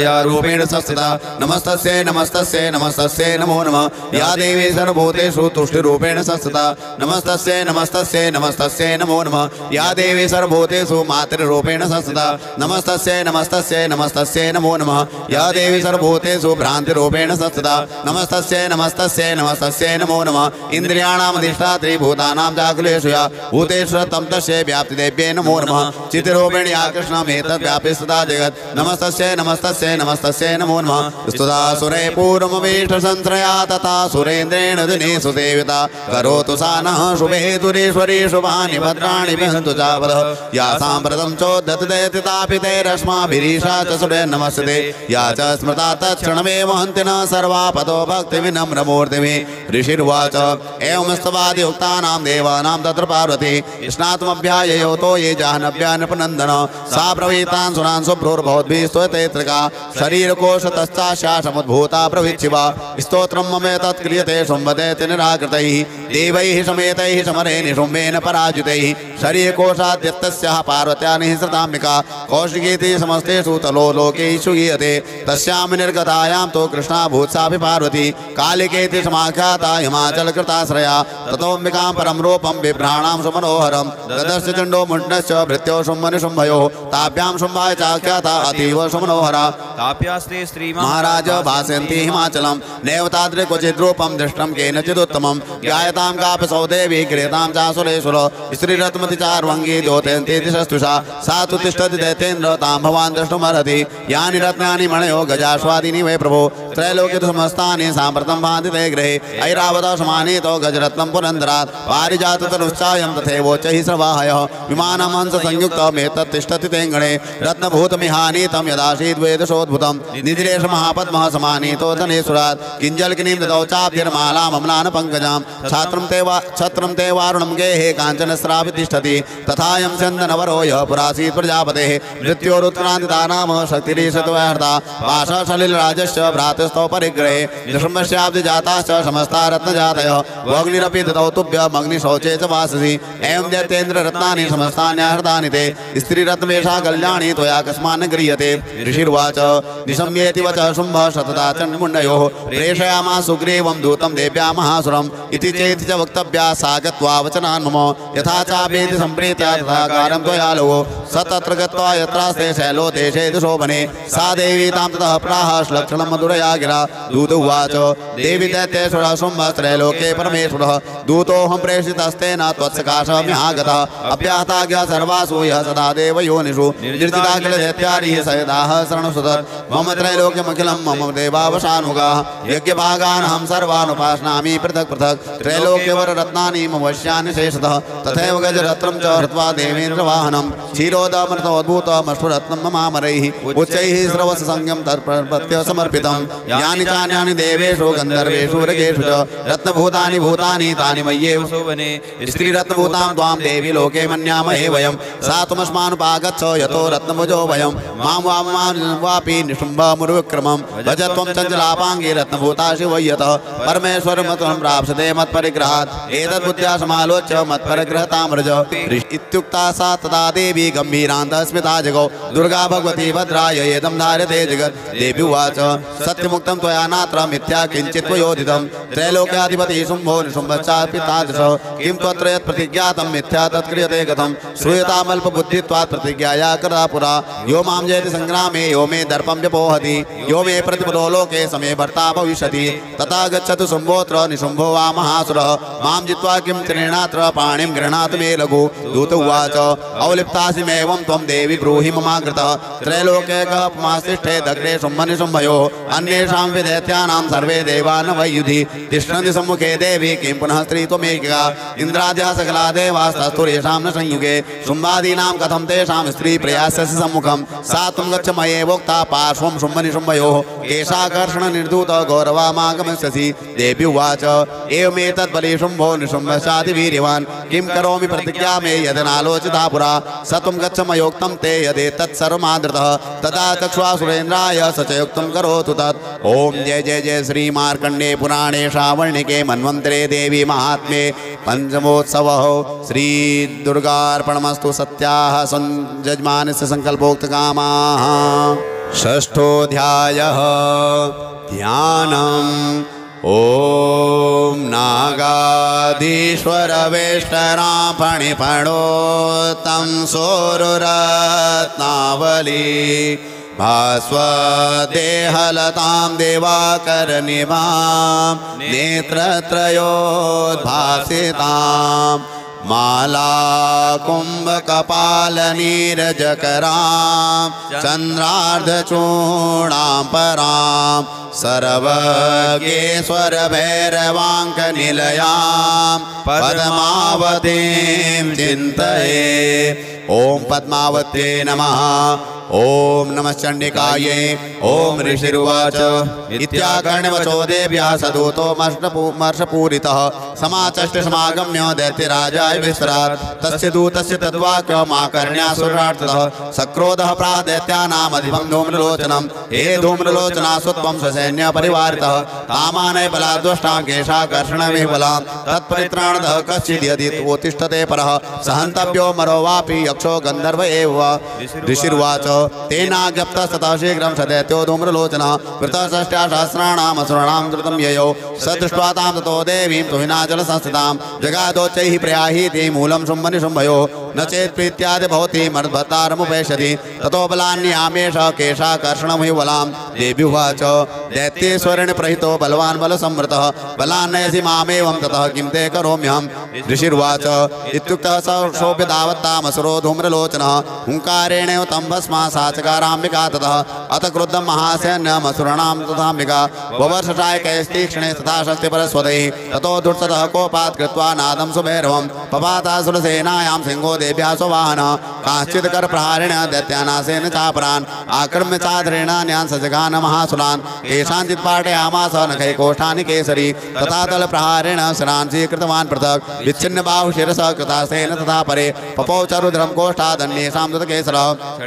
त्वया रूपेण संस्थिता नमस्तस्यै नमस्तस्यै नमस्तस्यै नमो नमः या देवी सर्वभूतेषु तुष्टिरूपेण संस्थिता नमस्तस्यै नमस्तस्यै नमस्तस्यै नमो नमः या देवी सर्वभूतेषु मातृरूपेण संस्थिता नमस्तस्यै नमस्तस्यै नमस्तस्यै नमो नमः या देवी सर्वभूतेषु भ्रान्तिरूपेण संस्थिता नमस्तस्यै नमस्तस्यै नमस्तस्यै नमो नमः इन्द्रियाणाम् अधिष्ठात्री भूतानां चाकुलेषु या भूतेषु तं तस्यै व्याप्तिदेव्यै नमो नमः चित्तरूपेण या कृष्णमेतद्व्यापि सदा जगत् नमस्तस्यै नमस्तस्यै नमस्तस्यै नमो नमः स्तुता सुरे पूर्वमवेष्ट संश्रया तथा सुरेन्द्रेण दिनेषु देवता करोतु सा नः शुभेतुरीश्वरी शुभानि भद्राणि विहन्तु चापदः या साम्प्रतं चोद्धतते तापितैरस्माभिरीशा च सुरे नमस्ते या च स्मृता तत्क्षणमेव हन्ति न सर्वापदो भक्तिविनम्रमूर्तिभिः ऋषिर्वाच एवमस्तवादि उक्तानां देवानां तत्र पार्वती स्नातुमभ्याययोतो ये जाह्नव्यानपनन्दन सा प्रवीतान् सुरान् शुभ्रोर्भवद्भिः स्तोत्रैत्रिका शरीरकोशतश्चास्या समुद्भूता प्रविच्छिवा स्तोत्रं ममेतत् क्रियते शुम्भतेति निराकृतैः देवैः समेतैः समरे निशुम्भेन पराजितैः शरीरकोशाद्यस्तस्याः पार्वत्या निःसृताम्बिका कौशिकीति समस्तेषु तलो लोकेषु गीयते तस्यां निर्गतायां तो कृष्णा भूत्सापि पार्वती कालिकेति समाख्याता हिमाचलकृताश्रया ततोऽम्बिकां परं रूपं बिभ्राणां सुमनोहरं ददर्श चण्डो मुण्डश्च भृत्यो शुम्भनिशुम्भयोः ताभ्यां शुम्भाय चाख्याता अतीव सुमनोहरा ताप्यास्ते स्त्री महाराज भासयन्ति हिमाचलं नैव तादृक् क्वचिद्रूपं दृष्टं केनचिदुत्तमं ज्ञायतां कापि सौदेवी क्रियतां चासुरेश्वर स्त्रीरत्मति चार्वङ्गी द्योतयन्ति दिशस्तुषा सा तु तिष्ठति दैत्येन्द्र तां भवान् द्रष्टुमर्हति यानि रत्नानि मणयो गजाश्वादीनि वै प्रभो त्रैलोक्य तु समस्तानि साम्प्रतं भान्ति ते गृहे ऐरावत समानीतो गजरत्नं पुरन्दरात् पारिजाततनुश्चायं तथैवोच्चैः स्रवाहयः विमानं हंस संयुक्तमेतत् तिष्ठति तेऽङ्गणे रत्नभूतमिहानीतं यदाशीद्वेदशोद्भुतं निधिरेश महापद्मः समानीतो धनेश्वरात् किञ्जल्किनीं ददौ चाब्धिर्मालामम्लान पङ्कजां छात्रं ते वा छत्रं ते वारुणं गेहे काञ्चनस्रावि तिष्ठति तथायं चन्दनवरो यः पुरासीत् प्रजापतेः मृत्योरुत्क्रान्तिता नाम शक्तिरीशत्वहर्ता पाशसलिलराजश्च भ्रातृस्तौ परिग्रहे नृशंभस्याब्धिजाताश्च समस्ता रत्नजातयः वग्निरपि ददौ तुभ्यमग्निशौचे च वाससि एवं दैत्येन्द्ररत्नानि समस्तान्याहृतानि ते स्त्रीरत्नमेषा कल्याणी त्वया कस्मान्न गृह्यते ऋषिर्वाच निशम्येति वचः शुम्भः शतदा चण्डमुण्डयोः प्रेषयामास सुग्रीवं दूतं देव्या महासुरम् इति चेति च वक्तव्या सा गत्वा वचनान् मम यथा चापेति सम्प्रीत्या तथाकारं त्वया लोको स तत्र गत्वा यत्रास्ते शैलो देशे शोभने सा देवी तां ततः प्राह श्लक्षणं मधुरया गिरा दूत उवाच देवी दैत्येश्वरः शुम्भः त्रैलोके परमेश्वरः दूतोऽहं प्रेषितस्तेन त्वत्सकाशमिहागतः अभ्याहताज्ञा सर्वासु यः सदा देवयोनिषु निर्जिताखिलदैत्यारिः सयदाः शरणसुतत् मम त्रैलोक्यमखिलं मम देवावशानुगाः यज्ञभागानहं सर्वान् उपासनामि पृथक् पृथक् त्रैलोक्यवररत्नानि मम वश्यानि शेषतः तथैव गजरत्नं च हृत्वा देवेन्द्रवाहनं क्षीरोदमृतोद्भूतमश्वरत्नं ममामरैः उच्चैः श्रवससंज्ञं तत्प्रपत्य समर्पितं यानि चान्यानि देवेषु गन्धर्वेषु रगेषु च रत्नभूतानि भूतानि तानि मय्येव शोभने स्त्रीरत्नभूतां त्वां देवी लोके मन्यामहे वयं सा त्वमस्मानुपागच्छ यतो रत्नभुजो वयं मां वां वापि निशुम्भमुर्विक्रमं भज त्वं चञ्चलापाङ्गी रत्नभूता शिवय्यतः परमेश्वरमतं प्राप्स्यते मत्परिग्रहात् एतद्बुद्ध्या समालोच्य मत्परिग्रहताम्रज इत्युक्ता सा तदा देवी गम्भीरान्तः स्मिता जगौ दुर्गा भगवती भद्राय एदं धार्यते जगत् देवी उवाच सत्यमुक्तं त्वया नात्र मिथ्या किञ्चित् त्वयोदितं त्रैलोक्याधिपति शुम्भो निशुम्भश्चापि तादृशः किं त्वत्र यत् प्रतिज्ञातं मिथ्या तत्क्रियते कथं श्रूयतामल्पबुद्धित्वात् प्रतिज्ञाया कदा पुरा यो मां जयति संग्रामे यो मे दर्पं व्यपोहति यो मे प्रतिपदो लोके समे भर्ता भविष्यति तथा गच्छतु शुम्भोऽत्र निशुम्भो वा महासुरः मां जित्वा किं त्रिणात्र पाणिं गृह्णातु मे लघु दूत उवाच अवलिप्तासिमेवं त्वं देवी ब्रूहि ममाकृतः त्रैलोके कः पुमास्तिष्ठे दग्रे शुम्भनिशुम्भयोः अन्येषां विदैत्यानां सर्वे देवा न वै युधि तिष्ठन्ति सम्मुखे देवी किं पुनः स्त्री त्वमेकिका इन्द्राद्यः सकला देवास्तस्थुरेषां न संयुगे शुम्भादीनां कथं तेषां स्त्री प्रयास्यसि सम्मुखं सा त्वं गच्छ मयेवोक्ता पार्श्वं शुम्भनिशुम्भयोः केशाकर्षण निर्धूत गौरवामागमिष्यसि देवी उवाच एवमेतद्बली शुम्भो निशुम्भश्चातिवीर्यवान् किं करोमि प्रतिज्ञा मे यदनालोचिता पुरा स त्वं गच्छ मयोक्तं ते यदेतत् सर्वमादृतः तदा चक्ष्वा सुरेन्द्राय स च युक्तं करोतु तत् ओम जय जय जय श्री मार्कण्डे पुराणे श्रावणिके मन्वन्तरे देवी महात्म्ये पंचमोत्सवः श्री दुर्गार्पणमस्तु सत्याः संजजमानस्य संकल्पोक्तकामाः षष्ठोऽध्यायः ध्यानम्। ॐ नागाधीश्वरवेष्टरां फणिफणोत्तं सोरुरत्नावली भास्वदेहलतां दिवाकरनिभां नेत्रत्रयोद्भासितां मालाकुम्भकपालनीरजकरां चन्द्रार्धचूडां परां सर्वज्ञेश्वरभैरवाङ्कनिलयां पद्मावतीं चिन्तये। ॐ पद्मावत्यै नमः। ॐ नमः चण्डिकायै। ॐ ऋषिरुवाच इत्याकर्ण्यवचो देव्याः सदूतो मर्षपूरितः समाचष्ट समागम्य दैत्यराजाय विस्रात् तस्य दूतस्य तद्वाक्यमाकर्ण्यासुरार्थतः सक्रोधः प्राह दैत्यानामधिपं धूम्रलोचनं हे धूम्रलोचना सुत्वं स्वसैन्य परिवारितः तामानय बलाद्वष्टां केशाकर्षणमिह बलां तत्परित्राणतः कश्चिद् यदि उत्तिष्ठते परः सहन्तव्यो मरो वापि यक्षो गन्धर्व एव। ऋषिर्वाच तेनाज्ञप्तस्ततः शीघ्रं स दैत्यो धूम्रलोचनः कृतः षष्ट्यासहस्राणाम् असुराणां द्रुतं ययौ स दृष्ट्वा तां ततो देवीं तुहिनाचलसंस्थितां जगादोच्चैः प्रयाहीति मूलं शुम्भनिशुम्भयोः न चेत् प्रीत्यादि भवति मर्दभत्तारमुपैष्यति ततो बलान्यामेष केशाकर्षणमिह बलां। देवी उवाच दैत्येश्वरेण प्रहितो बलवान् बलसंवृतः बलान्नयसि मामेवं ततः किं ते करोम्यहम्। ऋषिर्वाच इत्युक्तः स शोभ्य तावत्तामसुरो धूम्रलोचनः हुङ्कारेणैव तं भस्मा सा चकाराम्बिका ततः अथ क्रुद्धं महासैन्यमसुराणां तथाम्बिका ववर्षशायकैस्तीक्ष्णे तथा शक्तिपरस्वतैः ततो दुर्सतः कोपात् कृत्वा नादं सुभैरवं पपातासुरसेनायां सिंहो देव्याः स्ववाहनः काश्चित् करप्रहारेण दैत्यानासेन चापरान् आक्रम्य चादरेण न्यान् सजगान महासुरान् केषाञ्चित् पाटयामास नखैकोष्ठानि केसरी तथा तलप्रहारेण शिरान् स्वीकृतवान् पृथक् विच्छिन्न बाहुशिरसः कृतासेन तथा परे पपौ च रुद्रं कोष्ठादन्येषां तत्केसरः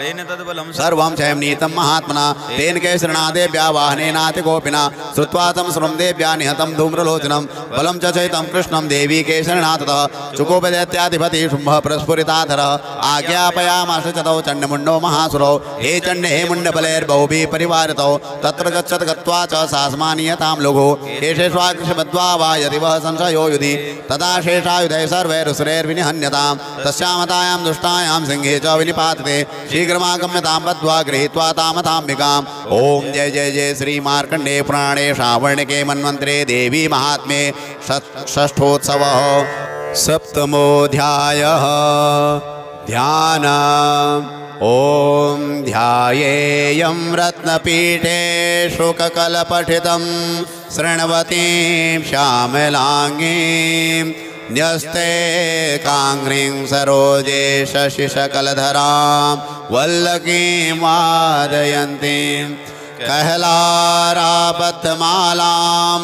सर्वं क्षयं नीतं महात्मना तेन केसरिणा देव्या वाहनेनातिकोपिना श्रुत्वा तं श्रुं देव्या निहतं धूम्रलोचनं बलं च चैतं कृष्णं देवी केसरिणा ततः चुकोपदैत्याधिपति शुम्भः प्रस्फुरिताधरः आज्ञापयामास च तौ चण्डमुण्डो महासुरौ हे चण्ड हे मुण्डबलैर्बहुभिः परिवारितौ तत्र गच्छत गत्वा च सास्मानीयतां लघु केशेष्वाकृष्यबद्ध्वा वा यदि वः संशयो युधि तदा शेषायुधैः सर्वैरुसुरैर्विनिहन्यतां तस्यामतायां दुष्टायां सिंहे च विनिपातते शीघ्रमागम्यतां बद्ध्वा गृहीत्वा तामथाम्बिकाम्। ॐ जय जय जय श्री मार्कण्डेय पुराणे श्रावणके मन्वन्तरे देवी महात्म्ये षष्ठोत्सवः। सप्तमोऽध्यायः ध्यानम्। ॐ ध्यायेयं रत्नपीठे शुककलपठितं शृण्वतीं श्यामलाङ्गीं न्यस्ते काङ्ग्रीं सरोजे शशिशकलधरां वल्लकीं वादयन्तीं कहलाराबद्धमालां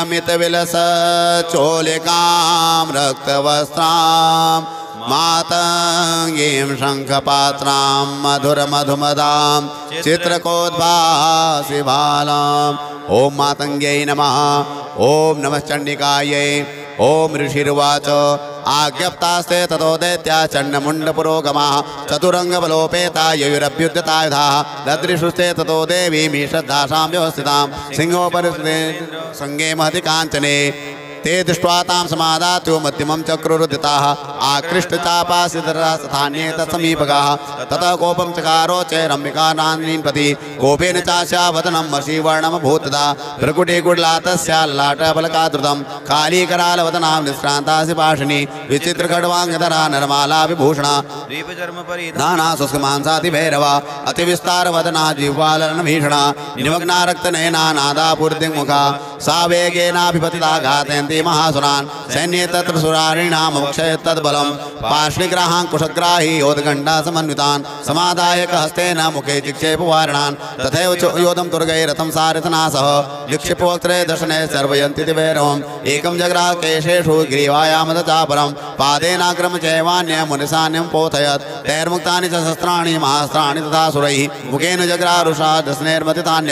नियमितविलसचोलिकां रक्तवस्त्रां मातङ्गीं शङ्खपात्रां मधुरमधुमदां चित्रकोद्भासि बालाम्। ॐ मातङ्ग्यै नमः। ॐ नमः चण्डिकायै। ॐ ऋषिर्वाच आज्ञप्तास्ते ततो दैत्या चण्डमुण्डपुरोगमाः चतुरङ्गबलोपेता ययुरभ्युद्यतायुधाः ददृशुस्ते ततो देवीं श्रद्धासां व्यवस्थितां सिंहोपरि सङ्गे महति काञ्चने ते दृष्ट्वा तां समादातु मध्यमं चक्रुरुदिताः आकृष्टचापासितरास्थान्ये तत्समीपगाः ततः कोपं चकारो चैरम्बिका नान्नीन्पति कोपेन चास्यावदनं मषीवर्णमभूतदा भ्रकुटीकुड्लातस्याल्लाटफलकादृतं कालीकरालवदनां निष्क्रान्तासि पाशिनी विचित्रखड्वाङ्गधरा नरमाला विभूषणा दाना शुष्कमांसातिभैरवा अतिविस्तारवदना जिह्वालनभीषणा निमग्ना रक्तनयना नादापूर्तिमुखा सा वेगेनाभिपतिता घातयन्ति महासुरान् सैन्ये तत्र सुरारिणामक्षय तद्बलं पार्श्वग्राहां कुशग्राही योधघण्टा समन्वितान् समादाय हस्तेन मुखे चिक्षेपवारिणान् तथैव योधं तुर्गैरथं सारथनासः निक्षिपवक्त्रे दर्शने सर्वयन्ति दिवैरवम् एकं जग्राह केशेषु ग्रीवायामदचापरं पादेनाक्रम चैवान्यं मुनिसान्यं पोथयत् तैर्मुक्तानि च शस्त्राणि महास्त्राणि तथा सुरैः मुखेन जग्रारुषा दशनैर्मथितान्यपि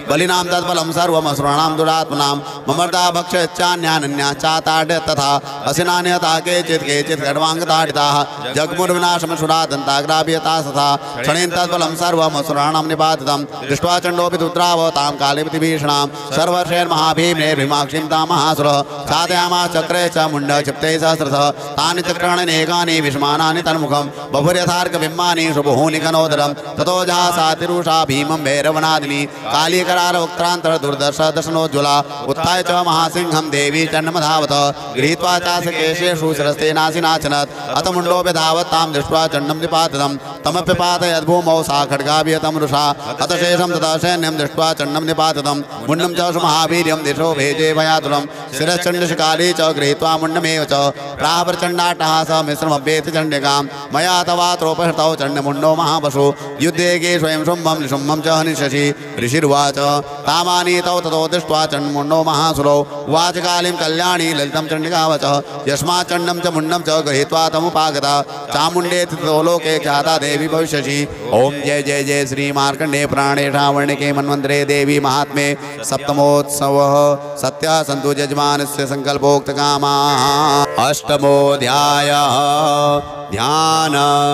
बलिनां तत्फलं सर्वमसुराणां दुरात्मनां ममर्दा भक्षयच्चान्यानन्या चाताड्य तथा असिनान्यता केचित् केचित् खड्वाङ्गताडिताः जग्मुर्विनाशमसुरादन्ताग्राभ्यता तथा क्षणेन तत्फलं सर्वमसुराणां निपातितं दृष्ट्वा चण्डोऽपि रुद्रावतां कालीपति भीषणां सर्वशैर्महाभीमेर्भिमाक्षीं तामहासुरः साधयामास चक्रे च मुण्ड क्षिप्ते सहस्रशः तानि चक्राणि विषमानानि तन्मुखं बभुर्यथार्कबिम्बानि शुभोनिकनोदरं ततो जहासातिरुषा भीमं भैरवनादिनी कालीकरारवक्त्रान्तर दुर्दर्श दशनोज्ज्वला उत्थाय च महासिंहं देवी चण्डमधावत गृहीत्वा चासकेशेषु शिरस्तेनासिनाचनत् अथ मुण्डोऽप्यधावत् तां दृष्ट्वा चण्डं निपातितं तमप्यपातयद्भूमौ सा खड्गाभियतमरुषा अथ शेषं तथा सैन्यं दृष्ट्वा चण्डं निपातितं मुण्डं च सुमहावीर्यं दिशो भेजे भयातुलं शिरश्चण्डशिकाली च गृहीत्वा मुण्डमेव च प्राह प्रचण्डाटः स मिश्रमभ्येति चण्डिकां मया तवात्रोपहृतौ चण्डमुण्डो महापशु युद्धे गे स्वयं शुम्भं निशुम्भं च हनिष्यसि ऋषिर्वाच तामानीतौ ततो दृष्ट्वा चण्डमुण्डो महासुरौ उवाच कालीं कल्याणी ललितं चण्डिकावचः यस्मात् चण्डं च मुण्डं च गृहीत्वा तमुपागता चामुण्डेति ततो लोके ख्याता देवी भविष्यसि। ओम जय जय जय श्री मार्कण्डेय पुराणे श्रावणिके मन्वन्तरे देवी महात्म्ये सप्तमोत्सवः सत्यः सन्तु यजमानस्य सङ्कल्पोक्तकामाः। अष्टमोऽध्यायः ध्यान।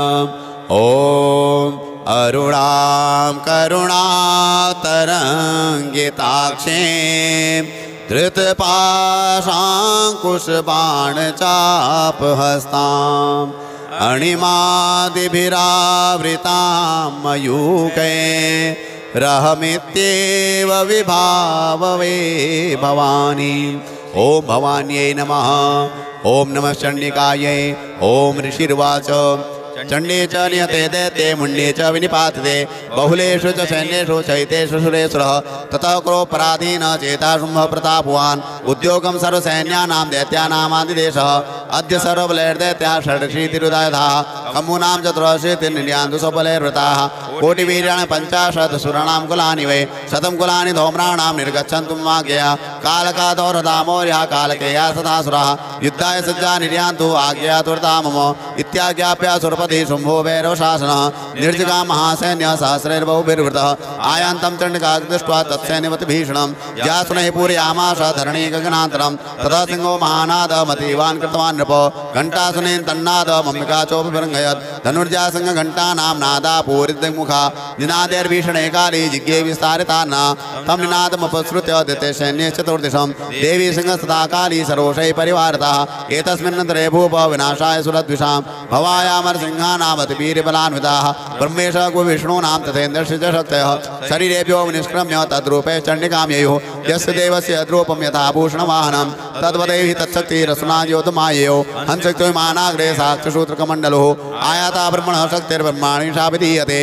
ओम अरुणां करुणातरङ्गिताक्षीं धृतपाशाङ्कुशबाणचापहस्ताम् अणिमादिभिरावृतां मयूकै रहमित्येव विभाववे भवानी। ओम भवान्यै नमः। ओम नमः चण्डिकायै। ओम ऋषिर्वाच चण्डे च नियते दैत्ये मुण्डे च विनिपातते बहुलेषु च सैन्येषु चैतेषु सुरेश्वरः ततः क्रोपराधीन चेता शुम्भः प्रतापवान् उद्योगं सर्वसैन्यानां दैत्यानामादिदेशः अद्य सर्वबलैर्दैत्याः षडशीतिरुदायधाः कम्मूनां चतुरशीतिर्निर्यान्तु स्वबलैर्वृताः कोटिवीर्याणि पञ्चाशत् सुराणां कुलानि वै शतं कुलानि धौम्राणां निर्गच्छन्तु माज्ञया कालकादौरदामौर्यः कालकेया सदासुराः युद्धाय सज्जा निर्यान्तु आज्ञया तुर्ता मम इत्याज्ञाप्य सुरपति शुम्भो भैरव शासनः निर्जगा महासैन्य सहस्रैर्बहुभिर्वृतः आयान्तं चण्डिकां दृष्ट्वा तत्सैन्यवत् भीषणं यासुनैः पूरयामास धरणी गगनान्तरं ततः सिंहो महानादमतीवान् कृतवान् नृप घण्टासुनेन तन्नादमम्बिका चोपविरङ्गयत् धनुर्जा सिंहघण्टानां नादा पूरितमुखा निनादैर्भीषणे काली जिज्ञे विस्तारितान् तं निनादमुपसृत्य दिते सैन्ये चतुर्दिशं देवी सिंहस्तथा काली सर्वशैः परिवारिताः एतस्मिन्नन्तरे भूप विनाशाय सुरद्विषां भवायामर सिंहानामतिवीर्यबलान्विताः ब्रह्मेश गुविष्णूनां तथेन्द्रस्य च शक्तयः शरीरेभ्यो निष्क्रम्य तद्रूपे चण्डिकां ययुः यस्य देवस्य यद्रूपं यथा भूषणवाहनं तद्वदेव हि तत्शक्तिरसुनायोतमाययो हंसक्तिमानाग्रे साक्षसूत्रकमण्डलोः आयाता ब्रह्मणः शक्तिर्ब्रह्माणि शाभिधीयते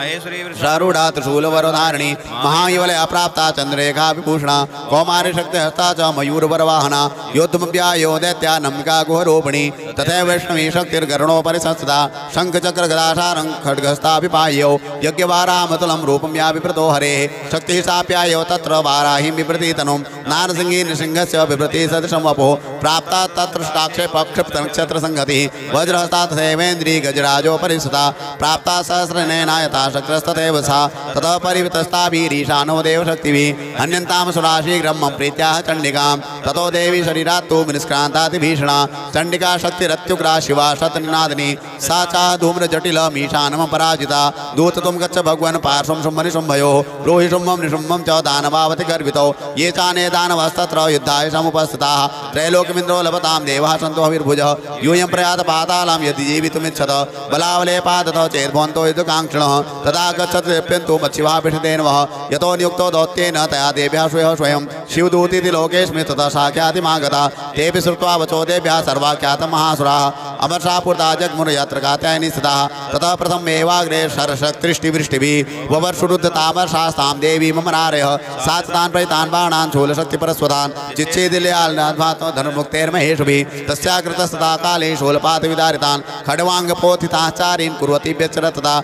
शारूढा त्रिशूलवरधारिणी महायुवलया प्राप्ता चन्द्ररेखा विभूषणा कौमारी शक्तिहस्ता च मयूरवरवाहना योद्धमव्यायो दैत्या नम्बिका गुहरूपिणी तथैव वैष्णवी शक्तिर्गरुणोपरि संस्थिता शङ्खचक्रगदाशारं खड्गस्ताभिपाय्यो यज्ञवारामतुलं रूपं या विप्रतो हरेः शक्तिः साप्यायो तत्र वाराहीं बिभ्रतीतनुं नारसिंही नृसिंहस्य बिभ्रति सदृशं वपुः प्राप्ता तत्र क्षिप्तनक्षत्रसंगतिः वज्रहस्ता तथैवेन्द्री गजराजोपरि स्थिता प्राप्ता सहस्रनयनायता शक्रस्तथैव सा ततः परिवृतस्ताभिरीशानो देवशक्तिभिः हन्यन्तां सुराशीघ्रं मम प्रीत्याः चण्डिकां ततो देवी शरीरात्तु विनिष्क्रान्तातिभीषणा चण्डिका शक्तिरत्युग्रा शिवा शतनिनादिनी सा चा धूम्रजटिलमीशानं पराजिता दूत तुम गच्छ भगवन् पार्श्वं शुम्भनि शुम्भयोः ब्रूहि शुम्भं निशुम्भं च दानवावति गर्वितौ ये चाने दानवस्तत्र युद्धाय समुपस्थिताः त्रैलोक्यमिन्द्रो लभतां देवः सन्तो हविर्भुजः यूयं प्रयात पातालं यदि जीवितुमिच्छत बलावलेपादतः चेद्भवन्तो युद्धकाङ्क्षिणः तदा गच्छत् लिप्यन्तु मच्छिवाभिषितेन वः यतो नियुक्तो दौत्येन तया देव्यः स्वयं स्वयं शिवदूतीति लोकेऽस्मि ततः साख्यातिमागता तेऽपि श्रुत्वा वचो देव्यः सर्वाख्यातं महासुराः अमरसापूर्ता जग्मुर्यत्र कात्यायनी स्थिताः ततः प्रथममेवाग्रे शरशक्तिवृष्टिभिः ववर्षुरुद्धतामरशास्तां देवी मम नारयः सात्तान् प्रहितान् बाणान् शूलशक्तिपरस्वतान् चिच्छेदिल्याल्नाध्वात्म धनुर्मुक्तेर्महेशुभिः तस्या कृतस्तथा काले शूलपातविदारितान् खड्वाङ्गपोथिताचारीन् कुर्वती व्यचरतता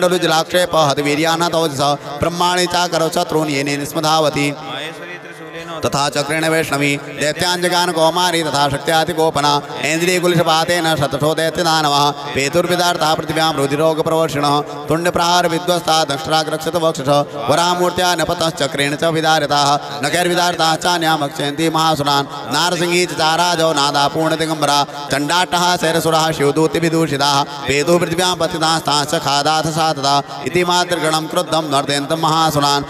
कमण्डलुजलाक्षेपः हतवीर्यान् तौजसः ब्रह्माणि चाकरौ शत्रून् येनेन स्मधावति तथा चक्रेण वैष्णवी दैत्यांजगान कौमारी तथा शक्त्याति गोपना इंद्रिय कुलशपातेन शतशो दैत्यदानवः पेतुर्विदार्था पृथिव्यां रुधिरोग प्रवर्षिणः तुण्ड प्रहार विध्वस्ता दक्षराग्रक्षत वक्षस वरामूर्त्या नपतश्चक्रेण च विदारिताः नकैर्विदारिताः चान्यामक्षयन्ति महासुरान् नारसिंही चाराजौ नादा पूर्ण दिगंबरा चंडाटः शैरसुरः शिवदूतिविदूषिताः पेतुः पृथिव्यां पतितास्तांश्च खादाथ सातता इति मातृगणं क्रुद्धं नर्दयन्तं महासुरान्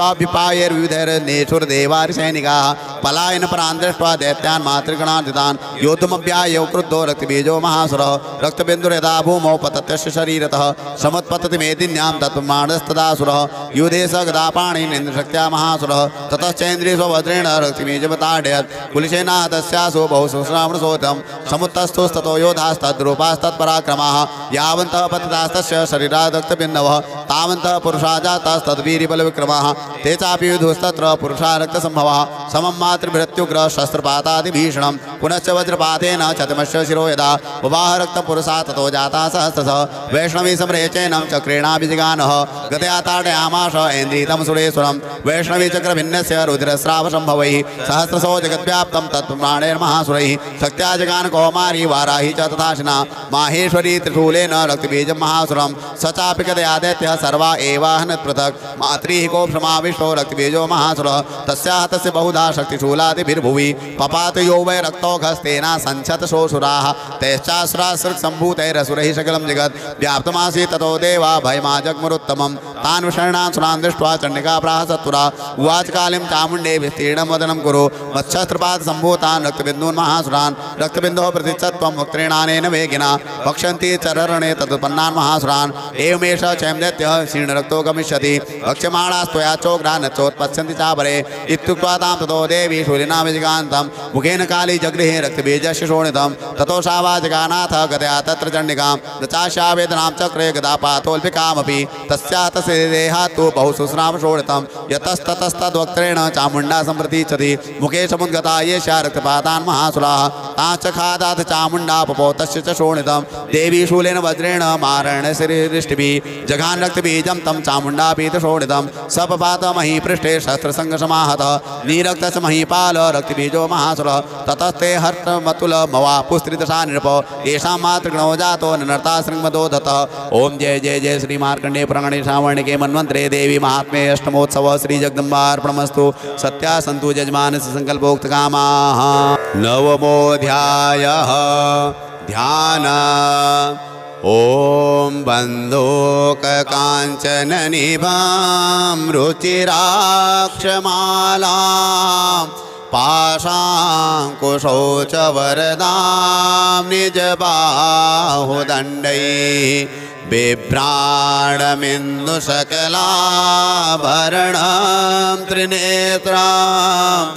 दृष्ट्वाभ्युपायैर्विविधैर्नेषुर्देवारिसैनिकाः पलायन परान् दृष्ट्वा दैत्यान् मातृगणान्वितान् योद्धुमभ्यायौ क्रुद्धो रक्तबीजो महासुरः रक्तबिन्दुर्यथा भूमौ पतत्यस्य शरीरतः समुत्पतति मेदिन्यां तत्माणस्तदासुरः युधे स गदापाणिनिन्द्रशक्त्या महासुरः ततश्चैन्द्रियस्ववज्रेण रक्तबीजवताडयत् कुलसेना तस्यासु बहुसुश्रावणसोतं समुत्तस्थुस्ततो योधास्तद्रूपास्तत्पराक्रमाः यावन्तः पतितास्तस्य शरीरात् रक्तबिन्दवः तावन्तः पुरुषा जातास्तद्वीर्यबलविक्रमाः ते चापि विधुस्तत्र पुरुषा रक्तसम्भवः समं मातृभृत्युग्र शस्त्रपातादिभीषणं पुनश्च वज्रपातेन चतमस्य शिरो यदा उवाह रक्तपुरुषा ततो जाता सहस्रशः वैष्णवी सम्रेचेनं चक्रेणाभिजिगानः गतया ताडयामाश ऐन्द्रियतं सुरेश्वरं वैष्णवी चक्रभिन्नस्य रुद्रस्रावसम्भवैः सहस्रशो जगद्व्याप्तं तत्प्राणैर्महासुरैः शक्त्या जगान कौमारी वाराही च तथाशिना माहेश्वरी त्रिशूलेन रक्तबीजं महासुरं स चापि कदया दैत्यः सर्वा एवाहनत् पृथक् मातृः कोपसमाविष्टो रक्तबीजो महासुरः तस्याः तस्य बहुधा शक्तिशूलादिभिर्भुवि पपात यो वै रक्तौघस्तेना संक्षतशोषुराः तैश्चासुरासृक्सम्भूतैरसुरैः सकलं जगत् व्याप्तमासीत् ततो देवा भयमा जग्मुरुत्तमं तान् विषण्णान् सुरान् दृष्ट्वा चण्डिका प्राह सत्पुरा उवाच कालीं चामुण्डे विस्तीर्णं वदनं कुरु मत्स्यस्त्रपातसम्भूतान् रक्तबिन्दून् महासुरान् रक्तबिन्दोः प्रतिच्छत्वं वक्त्रेणानेन वेगिना वक्षन्ति चररणे तदुत्पन्नान् महासुरान् एवमेष चैं दैत्यः क्षीणरक्तो गमिष्यति वक्ष्यमाणास्त्वया चोग्रा न चोत्पत्स्यन्ति चापरे इत्युक्त्वा तां ततो देवी शूलिना विजिगान्तं मुखेन काली जगृहे रक्तबीजस्य शोणितं ततो सा वा जगानाथ गतया तत्र चण्डिकां न चाशावेदनां चक्रे गदापातोऽल्पिकामपि तस्याः तस्य देहात् तु बहुशुश्राम शोणितं यतस्ततस्तद्वक्त्रेण चामुण्डा सम्प्रतीच्छति मुखे समुद्गता येषा रक्तपातान् महासुराः ताश्च खादाथ चामुण्डा पपोतस्य च शोणितं देवी शूलेन वज्रेण मारण श्रीदृष्टिभिः जघान रक्तबीजं तं चामुण्डा पीतशोणितं सपपात महीपृष्ठे शस्त्रसङ्गसमाहतः नीरक्तस्य महीपाल रक्तबीजो महासुरः ततस्ते हर्षमतुल मवापुस्त्रिदशा नृप येषां मातृगणो जातो नर्ता शृङ्गमदोधतः ओम जय जय जय श्री मार्कण्डेय पुराणे श्रावणिके मन्वन्तरे देवी महात्म्ये अष्टमोत्सव श्री जगदम्बार्पणमस्तु सत्या सन्तु यजमानस्य सङ्कल्पोक्तकामाः। नवमोऽध्यायः ध्यान ओम बन्धूक कांचन निभां रुचिराक्षमालां पाशाङ्कुशौ च वरदां निजबाहुदण्डैः बिभ्राणमिन्दुशकलाभरणं त्रिनेत्राम्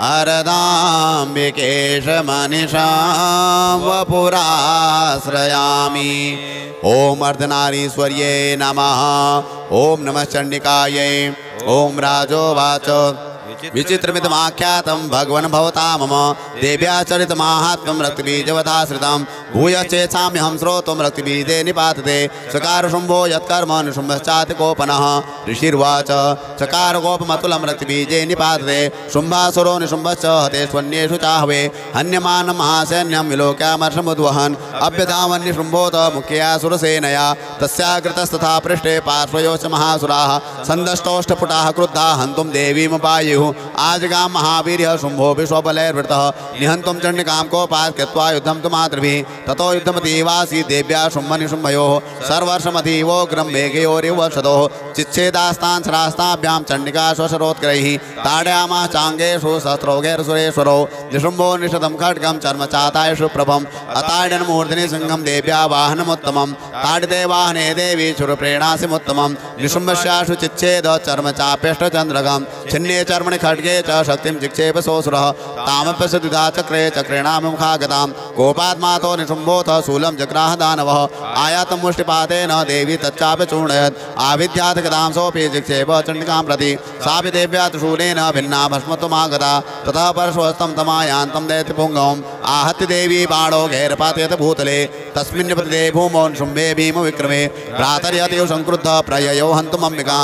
अरदाम्बिकेशमनिषां वपुराश्रयामि। ओम अर्धनारीश्वर्ये नमः। ओम नमः चण्डिकायै। ओम राजोवाच विचित्रमिदमाख्यातं भगवन् भवता मम देव्या चरितमाहात्म्यं रक्तबीजवताश्रितं भूयश्चेच्छाम्यहं श्रोतुं रक्तबीजे निपातते चकारशुम्भो यत्कर्म निशुम्भश्चातिकोपनः ऋषिर्वाच चकारकोपमतुलं रक्तबीजे निपातते शुम्भासुरो निशुम्भश्च हतेष्वन्येषु चाहवे हन्यमानं महासैन्यं विलोक्यामर्षमुद्वहन् अभ्यधावन्निशुम्भोत मुख्यया सुरसेनया तस्याकृतस्तथा पृष्ठे पार्श्वयोश्च महासुराः सन्दष्टोष्टपुटाः क्रुद्धाः हन्तुं देवीमुपायुः आजगाम महावीर्यः शुम्भो विश्वबलैर्वृतः निहन्तुं चण्डिकां कोपात् कृत्वा युद्धं तु मातृभिः ततो युद्धमतीवासी देव्या शुम्भनिशुम्भयोः सर्वर्षमतीवोग्रं मेघयोरिवर्षतोः चिच्छेदास्तान् सरास्ताभ्यां चण्डिका स्वशरोत्करैः ताडयामाः चाङ्गेषु सहस्रौघैर्सुरेश्वरो निशुम्भो निषदं खड्गं चर्म चातायुषु प्रभम् अताडन मूर्धनि सिंहं देव्या वाहनमुत्तमं ताडिते वाहने देवी चुरप्रेणासिमुत्तमं निशुम्भस्याशु चिच्छेद चर्म चाप्यष्टचन्द्रगं छिन्ने चर्मणि खड्गे च शक्तिं जिक्षेप सोऽसुरः तामप्यसुधा चक्रे चक्रेणामुखागतां गोपात्मातो निशुम्भोऽथ शूलं जग्राह दानवः आयातं मुष्टिपातेन देवी तच्चापि चूर्णयत् आविद्यात् गदां सोऽपि जिक्षेप चण्डिकां प्रति सापि देव्या शूलेन भिन्ना भस्मत्वमागता ततः परश्वस्तं तमायान्तं दैत्यपुङ्गम् आहत्य देवी बाणो गैरपातयत भूतले तस्मिन् प्रतिदे भूमौ शुम्भे भीम विक्रमे भ्रातर्यते संक्रुद्ध प्रययो हन्तुमम्बिकां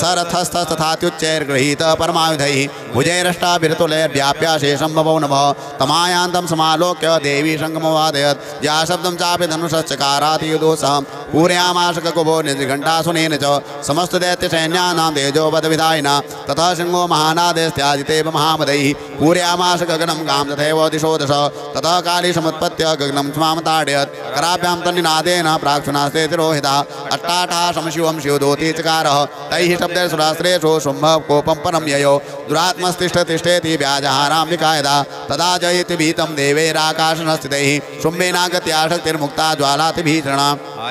सरथस्तथात्युच्चैर्गृहीत परमायुधैः भुजैरष्टाभिरतुलैर्व्याप्य शेषं बभौ नभः तमायान्तं समालोक्य देवी शङ्खमवादयत् या शब्दं चापि धनुषश्चकारातियुदोषः पूरयामाशककुभो निजघण्टासुनेन च समस्तदैत्यसैन्यानां तेजोपदविधायिना ततः शृङ्गो महानादेस्त्याजितेव महामदैः पूरयामाश गगनं गां तथैव दिशो दश ततः काली समुत्पत्य गगनं स्वामताडयत् कराभ्यां तन्निनादेन प्राक्षुनास्ते तिरोहितः अट्टाठः समशिवं शिवदोति चकारः तैः शब्दैर्सुरास्त्रेषु शुम्भः कोपं परं ययो दुरात्मस्तिष्ठतिष्ठेति व्याजहाराम्बिकायदा तदा जयति भीतं देवैराकाशनस्थितैः शुम्भेनागत्या शक्तिर्मुक्ता ज्वालातिभीषणा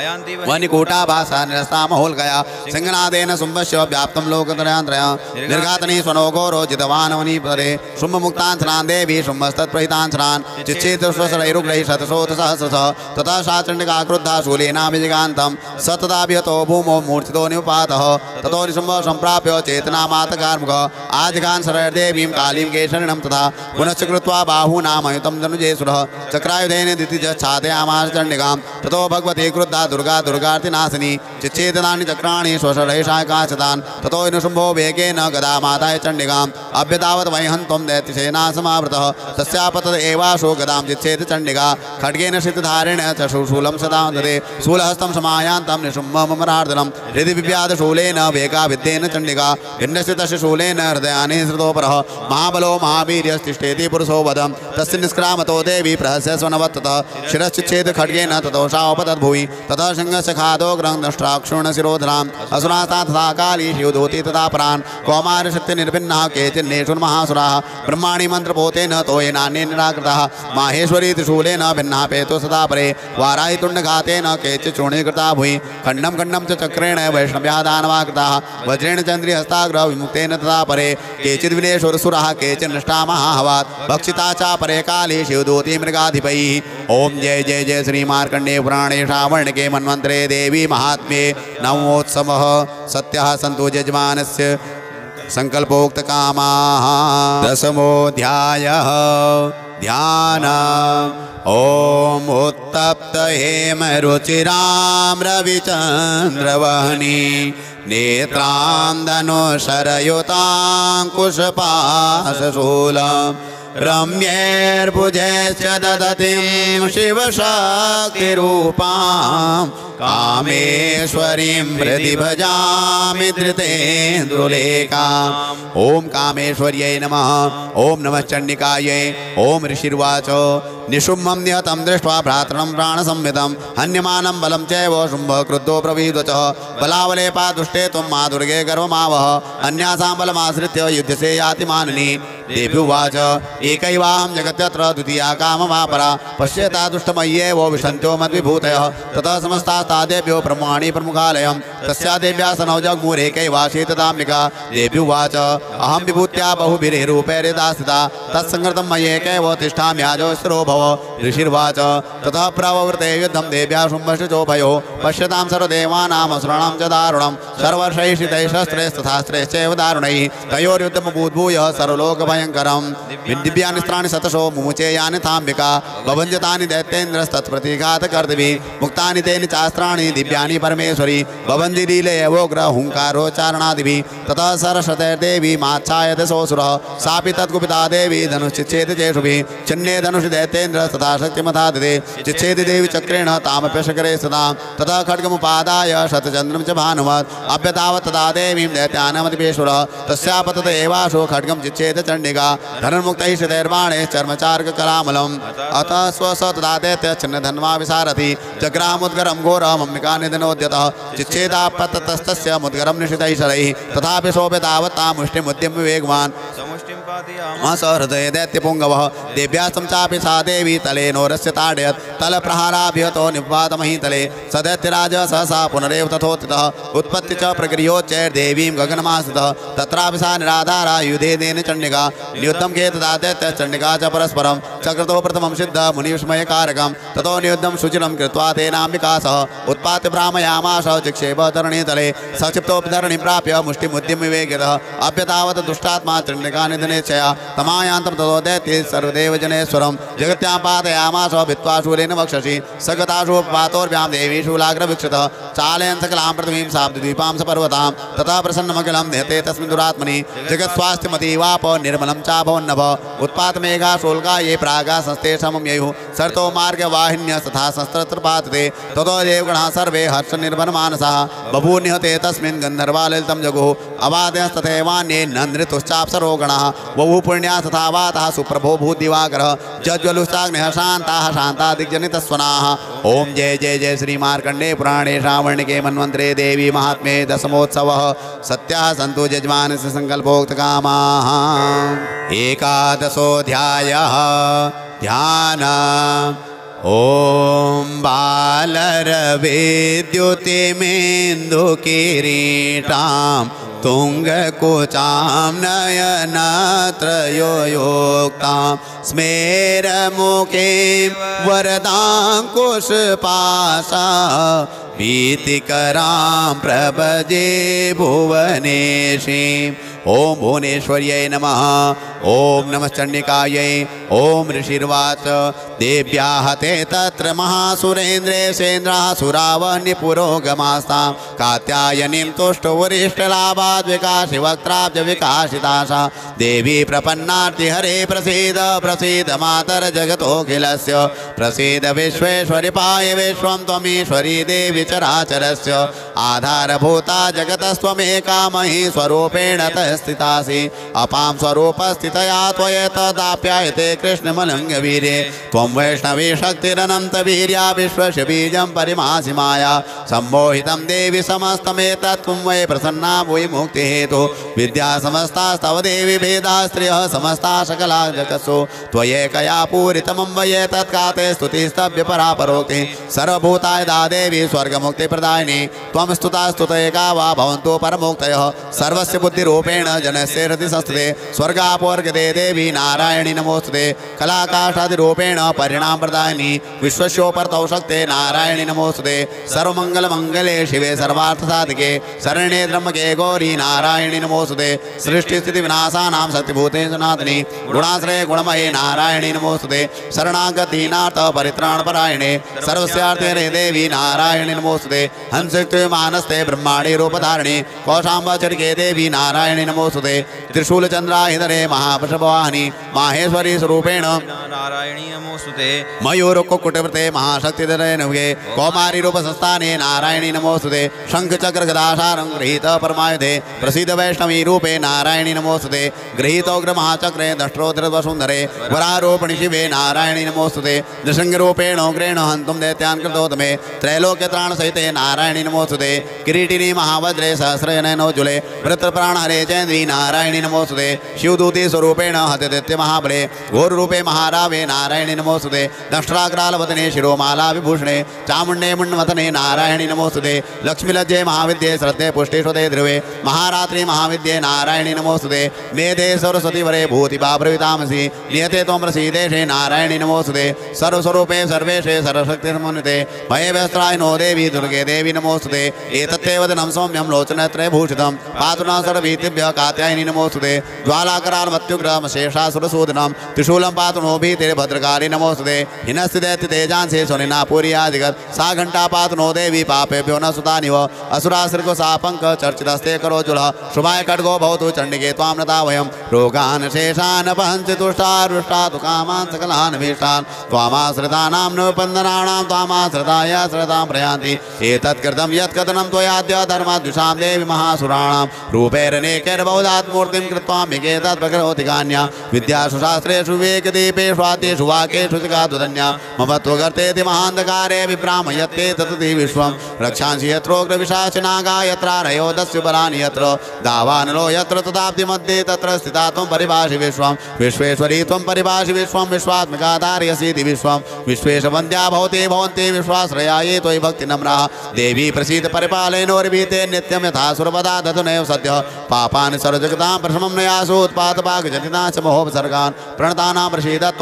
वनिकूटाभासा निरस्ता महोल्कया सिंहनादेन शुम्भस्य व्याप्तं लोकत्रयान्तरया निर्घातनी स्वनोघोरो जितवान् वनीपदे शुम्भमुक्तान् देवी शुम्भस्तत्प्रहितान् स्नान् चिच्छेद स्वशरैरुग्रैः शतशोथ सहस्रशः ततः सा चण्डिका क्रुद्धा शूलेनाभिजिगान्तं स तदाभिहतो भूमौ मूर्छितो निपातः ततो निशुम्भः सम्प्राप्य चेतनामातकार्मुकः आजिघान् शरैर्देवीं कालीं केशरिणं तथा पुनश्च कृत्वा बाहूनामयुतं धनुजेसुरः चक्रायुधेन दितिजच्छादयामास चण्डिकां ततो भगवती क्रुद्धा दुर्गा दुर्गार्तिनाशिनी चिच्छेदनानि चक्राणि स्वशरैषाकाशतान् ततो निशुम्भो वेगेन गदा माताय चण्डिकाम् अभ्यतावत् वैहन्तं दैत्यसेना समावृतः तस्यापतत एवाशो गदां चिच्छेद चण्डिका खड्गेन शितधारेण च शूलं सदा ददे शूलहस्तं समायान्तं निशुम्भमरार्दनं हृदि विव्याध शूलेन वेगाविद्येन चण्डिका भिन्नस्थितस्य शूलेन हृदयानि श्रुतोपरः महाबलो महावीर्यस्तिष्ठेति पुरुषो वदं तस्य निष्क्रामतो देवी प्रहस्य स्वनवत्ततः शिरश्चिच्छेद खड्गेन ततोषापतद्भुवि ततः सिंहस्य खादोग्रं दष्ट्राक्षुर्णशिरोधराम् असुरास्ता तथा काली शिवदूती तथा प्रान् कौमारशक्तिनिर्भिन्नः केचिन्नेषुर्महासुराः ब्रह्माणि मन्त्रपोतेन तोयेनान्ये निराकृताः माहेश्वरी त्रिशूलेन भिन्नः पेतो सदा परे वारायितुण्डघातेन केचित् चूर्णीकृता भुवि खण्डं खण्डं च चक्रेण वैष्णव्याः दानवा कृताः वज्रेण चन्द्रिहस्ताग्र विमुक्तेन तथा परे केचिद्विनेशुरसुराः केचिन्नष्टा महाहवात् भक्षिता च परे काली शिवदूती मृगाधिपैः। ओम जय जय जय श्री मार्कण्डेय पुराणे श्रावण के मन्वन्तरे देवी महात्म्ये नवमोत्सवः सत्यः सन्तु यजमानस्य संकल्पोक्तकामाः। दशमोऽध्यायः ध्यान। ओम उत्तप्त हेम रुचिरां रविचन्द्रवहनी नेत्रां धनुषरयुताङ्कुशपाशशूलं रम्यैर्भुजैश्च ददतीं शिवशक्तिरूपां कामेश्वरीं हृदि भजामि धृतेन्द्रुलेखाम्। ओम कामेश्वर्यै नमः। ओम नमः चण्डिकायै। ओम ऋषिर्वाच निशुम्भं निहतं दृष्ट्वा भ्रातरं प्राणसंवितं हन्यमानं बलं चैव शुम्भः क्रुद्धो ब्रवीद्वचः बलावलेपा दुष्टे त्वं मा दुर्गे गर्वमावह अन्यासां बलमाश्रित्य युध्यसे याति मानिनी। देव्युवाच एकैवाहं जगत्यत्र द्वितीया काममापरा पश्यता दुष्टमय्येव विशन्त्यो मद्विभूतयः ततः समस्तास्तादेभ्यो ब्रह्माणि प्रमुखालयं तस्या देव्या सनौ जग्मुरेकैवाशीतदाम्बिका। देव्युवाच अहं विभूत्या बहुभिर्रूपैर्यदास्थिता तत्सङ्गतं मय्येकैव तिष्ठाम्याजो स्थिरो भव। ऋषिर्वाच ततः प्रववृते युद्धं देव्या शुम्भश्च चोभयो पश्यतां सर्वदेवानामसुराणां च दारुणं सर्वर्षैः शितैः शस्त्रैस्तथास्त्रैश्चैव दारुणैः तयोर्युद्धमभूद्भूय सर्वलोकभयङ्करं दिव्यानिस्त्राणि शतशो मुमुचे यानि ताम्बिका भवञ्जतानि दैत्येन्द्रस्तत्प्रतिघातकर्तभिः मुक्तानि तेन चास्त्राणि दिव्यानि परमेश्वरी भवञ्जिलीलयवोग्र हुङ्कारोच्चारणादिभिः ततः सरस्वतीर्देवी माच्छायते सोऽसुरः सापि तत्कुपिता देवी धनुश्चिच्छेद चेषुभिः छिन्ने धनुषि दैत्येन्द्र तथा शक्तिमथा ददे चिच्छेदि देवी चक्रेण तामप्यशकरे सदा ततः खड्गमुपादाय शतचन्द्रं च भानुमत् अभ्यतावत् तदा देवीं दैत्यानमतिपेश्वरः तस्यापतत एवाशो खड्गं चिच्छेद चण्डिका धनुर्मुक्तैः शतैर्बाणैः चर्मचार्ककरामलम् अतः स्वस तदा दैत्यच्छिन्नधन्वा विसारथि जग्रामुद्गरं घोरमम्बिका निधनोद्यतः चिच्छेदापततस्तस्य मुद्गरं निशितैः शरैः तथापि शोभ्यतावत् मुष्टिमुद्यम विवेगवान् हृदय दैत्यपुङ्गवः देव्यास्तं चापि सा देवी तले नोरस्य ताडयत् तलप्रहाराभिहतो निपातमहीतले स दैत्यराज सहसा पुनरेव तथोत्थितः उत्पत्ति च प्रगृह्योच्चैर्देवीं गगनमास्थितः तत्रापि सा निराधारा युधेदेन चण्डिका नियुद्धं के तदा दैत्य चण्डिका च परस्परं चक्रतो प्रथमं सिद्ध मुनिविस्मयकारकं ततो नियुद्धं शुचिरं कृत्वा तेनाम्बिका सह उत्पात्य भ्रामयामास चिक्षेप धरणीतले सक्षिप्तोऽपि धरणिं प्राप्य मुष्टिमुद्यम विवेकितः अभ्यतावत् दुष्टात्मा चण्डिका निधने च वीक्षया तमायान्तं ततो दैत्ये सर्वदेव जनेश्वरं जगत्यां पातयामास भित्त्वा शूलेन वक्षसि सगताशोपपातोर्व्यां देवी शूलाग्रवीक्षतः चालयन् सकलां पृथ्वीं साब्दद्वीपां सपर्वतां तथा प्रसन्नमखिलं नेते तस्मिन् दुरात्मनि जगत्स्वास्थ्यमतीवाप निर्मलं चाभवन्नभ उत्पातमेघा शोल्का ये प्रागा संस्ते समं ययुः सर्तो मार्गवाहिन्यः तथा संस्तत्र पातते ततो देवगणाः सर्वे हर्षनिर्भरमानसाः बभून्यहते तस्मिन् गन्धर्वा ललितं जगुः अवादयस्तथैवान्ये नन्दृतुश्चाप्सरोगणाः वभू पुण्याः तथा वाताः सुप्रभो भूदिवाकरः जज्ज्वलुश्चाग्निः शान्ताः शान्ता दिग्जनितस्वनाः। ओम जय जय जय श्री मार्कंडे पुराणे श्रावणिके मन्वन्तरे देवी महात्म्ये दशमोत्सवः सत्याः सन्तु यजमानस्य सङ्कल्पोक्तकामाः। एकादशोऽध्यायः ध्यान। ओम बालरविद्युतिमेन्दुकिरीटां तुङ्गकुचां नयनत्रयोयोक्तां स्मेरमुखीं वरदाङ्कुशपाशा भीतिकरां प्रभजे भुवनेशीम्। ओम भुवनेश्वर्यै नमः। ओम नमः चण्डिकायै। ओम ऋषिर्वाच देव्याः ते तत्र महासुरेन्द्रे सेन्द्राः सुरावह्निपुरोगमास्तां कात्यायनीं तुष्टुवरिष्ठलाभाद् विकासि वक्त्राब्ज विकासिताशा देवी प्रपन्नार्ति हरे प्रसीद प्रसीद मातर जगतोऽखिलस्य प्रसीद विश्वेश्वरि पाहि विश्वं त्वमीश्वरी देवी चराचरस्य आधारभूता जगतस्त्वमेका मही स्वरूपेण स्थितासि अपां स्वरूपस्थितया त्वयेतदाप्यायते कृष्णमलङ्गवीर्ये त्वं वैष्णवी शक्तिरनन्तवीर्या विश्वस्य बीजं परिमासि माया सम्मोहितं देवि समस्तमेतत् त्वं वै प्रसन्ना भूयि मुक्तिहेतु विद्या समस्तास्तव देवी भेदा स्त्रियः समस्ता सकला जगत्सु त्वयैकया पूरितमं वयेतत् काते स्तुतिस्तव्य परापरोक्ति सर्वभूताय दा देवी स्वर्गमुक्तिप्रदायिनी त्वं स्तुता स्तुतैका वा भवन्तु परमोक्तयः सर्वस्य बुद्धिरूपेण जनस्य हृदि संस्थिते स्वर्गापोर्गते देवी नारायणी नमोस्तुते कलाकाशादिरूपेण परिणाम प्रदायिनी विश्वस्योपरतौ शक्ते नारायणी नमोस्तुते सर्वमंगलमंगले शिवे सर्वार्थसाधिके शरण्ये त्र्यंबके गौरी नारायणी नमोस्तुते सृष्टिस्थिति विनाशानां शक्तिभूते सनातनी गुणाश्रये गुणमये नारायणी नमोस्तुते शरणागतिनाथ परित्राणपरायणे सर्वस्यार्थे देवी नारायणी नमोस्तुते हंसक्ति मानस्ते ब्रह्माणी रूपधारिणी कौशाम्बचरिके देवी नारायणी नमोस्तुते त्रिशूलचंद्राहिधरे महावृषभवाहिनी माहेश्वरी स्वरूपेण नारायणी नमोस्तुते मयूरकुक्कुटवृते महाशक्तिधरे नुगे कौमारी रूप संस्थाने नारायणी नमोस्तुते शंख चक्र गदाशारं गृहीत परमायुधे प्रसिद्ध वैष्णवी रूपे नारायणी नमोस्तुते गृहीतोग्र महाचक्रे दष्ट्रोद्र वसुंधरे वरारोपणि शिवे नारायणी नमोस्तुते नृसिंहरूपेण उग्रेण हन्तुं दैत्यान् कृतोत्तमे त्रैलोक्यत्राण सहिते नारायणी नमोस्तुते किरीटिनी महावज्रे सहस्रनयनोज्ज्वले वृत्रप्राणहरे चैन्द्री नारायणी नमोस्तुते शिवदूती स्वरूपेण हतदैत्य महाबले घोररूपे महारावे नारायणी नमोस्तुते दष्ट्राग्रालवदने शिरोमाला विभूषणे चामुण्डे मुण्डवदने नारायणी नमोस्तुते लक्ष्मीलज्जे महाविद्ये श्रद्धे पुष्टिश्वते ध्रुवे महारात्रि महाविद्ये नारायणी नमोस्तुते मेधे सरस्वती वरे भूतिभाप्रवितामसि नियते त्वं प्रसीदेशे नारायणी नमोस्तुते सर्वस्वरूपे सर्वेशे सर्वशक्तिर्मनुते भये व्यस्त्राय नो देवी दुर्गे देवी नमोस्तुते एतत्ते वदनं सौम्यं लोचनत्रयभूषितं पातु न सर्वभीतिभ्यः कात्यायनी नमोस्तुते ज्वालाकरालमत्युग्रमशेषासुरसूदनं त्रिशूलं पातु नो भीतिर् भद्रकाली नमोस्तुते हिनस्थिते तेजांसे सुनिना पुर्यादिगत सा घंटा पातु नो देवी पापेभ्यो न सुतानिव असुरासुरको सा पंक चर्चितस्ते करोज्ज्वलः शुभाय खड्गो भवतु चण्डिके त्वां नता वयं रोगान् शेषान् पहन्ति तुष्टारुष्टा तु कामान् सकलान् भीष्टान् त्वामाश्रितानां नृपन्दनानां त्वामाश्रिताय श्रतां प्रयान्ति एतत्कृतं यत्कथनं त्वयाद्य धर्माद्विषां देवी महासुराणां रूपैरनेकैर्बहुधात्मूर्तिं कृत्वा मिकेतत्प्रकरोति कान्या विद्यासु शास्त्रेषु वेकदीपेषु वाद्येषु वाक्येषु जिगातुधन्या मम त्वगर्तेति महान्धकारे विभ्रामयत्ते ततति विश्वं रक्षांसि यत्रोग्रविशाचनागा यत्रारयो दस्यु बलानि यत्र दावानलो यत्र तदाब्धि मध्ये तत्र स्थिता त्वं परिभाषि विश्वं विश्वेश्वरी त्वं परिभाषि विश्वं विश्वात्मिका धारयसीति विश्वं विश्वेशवन्द्या भवते भवन्ति विश्वाश्रयाये त्वयि भक्तिनम्राः देवी प्रसीद परिपालयनोर्भीते नित्यं यथा सुरपदा दधुनैव सद्यः पापानि सर्वजगतां प्रथमं नयासु उत्पातभागजनिता च महोपसर्गान् प्रणतानां प्रसीद त्वं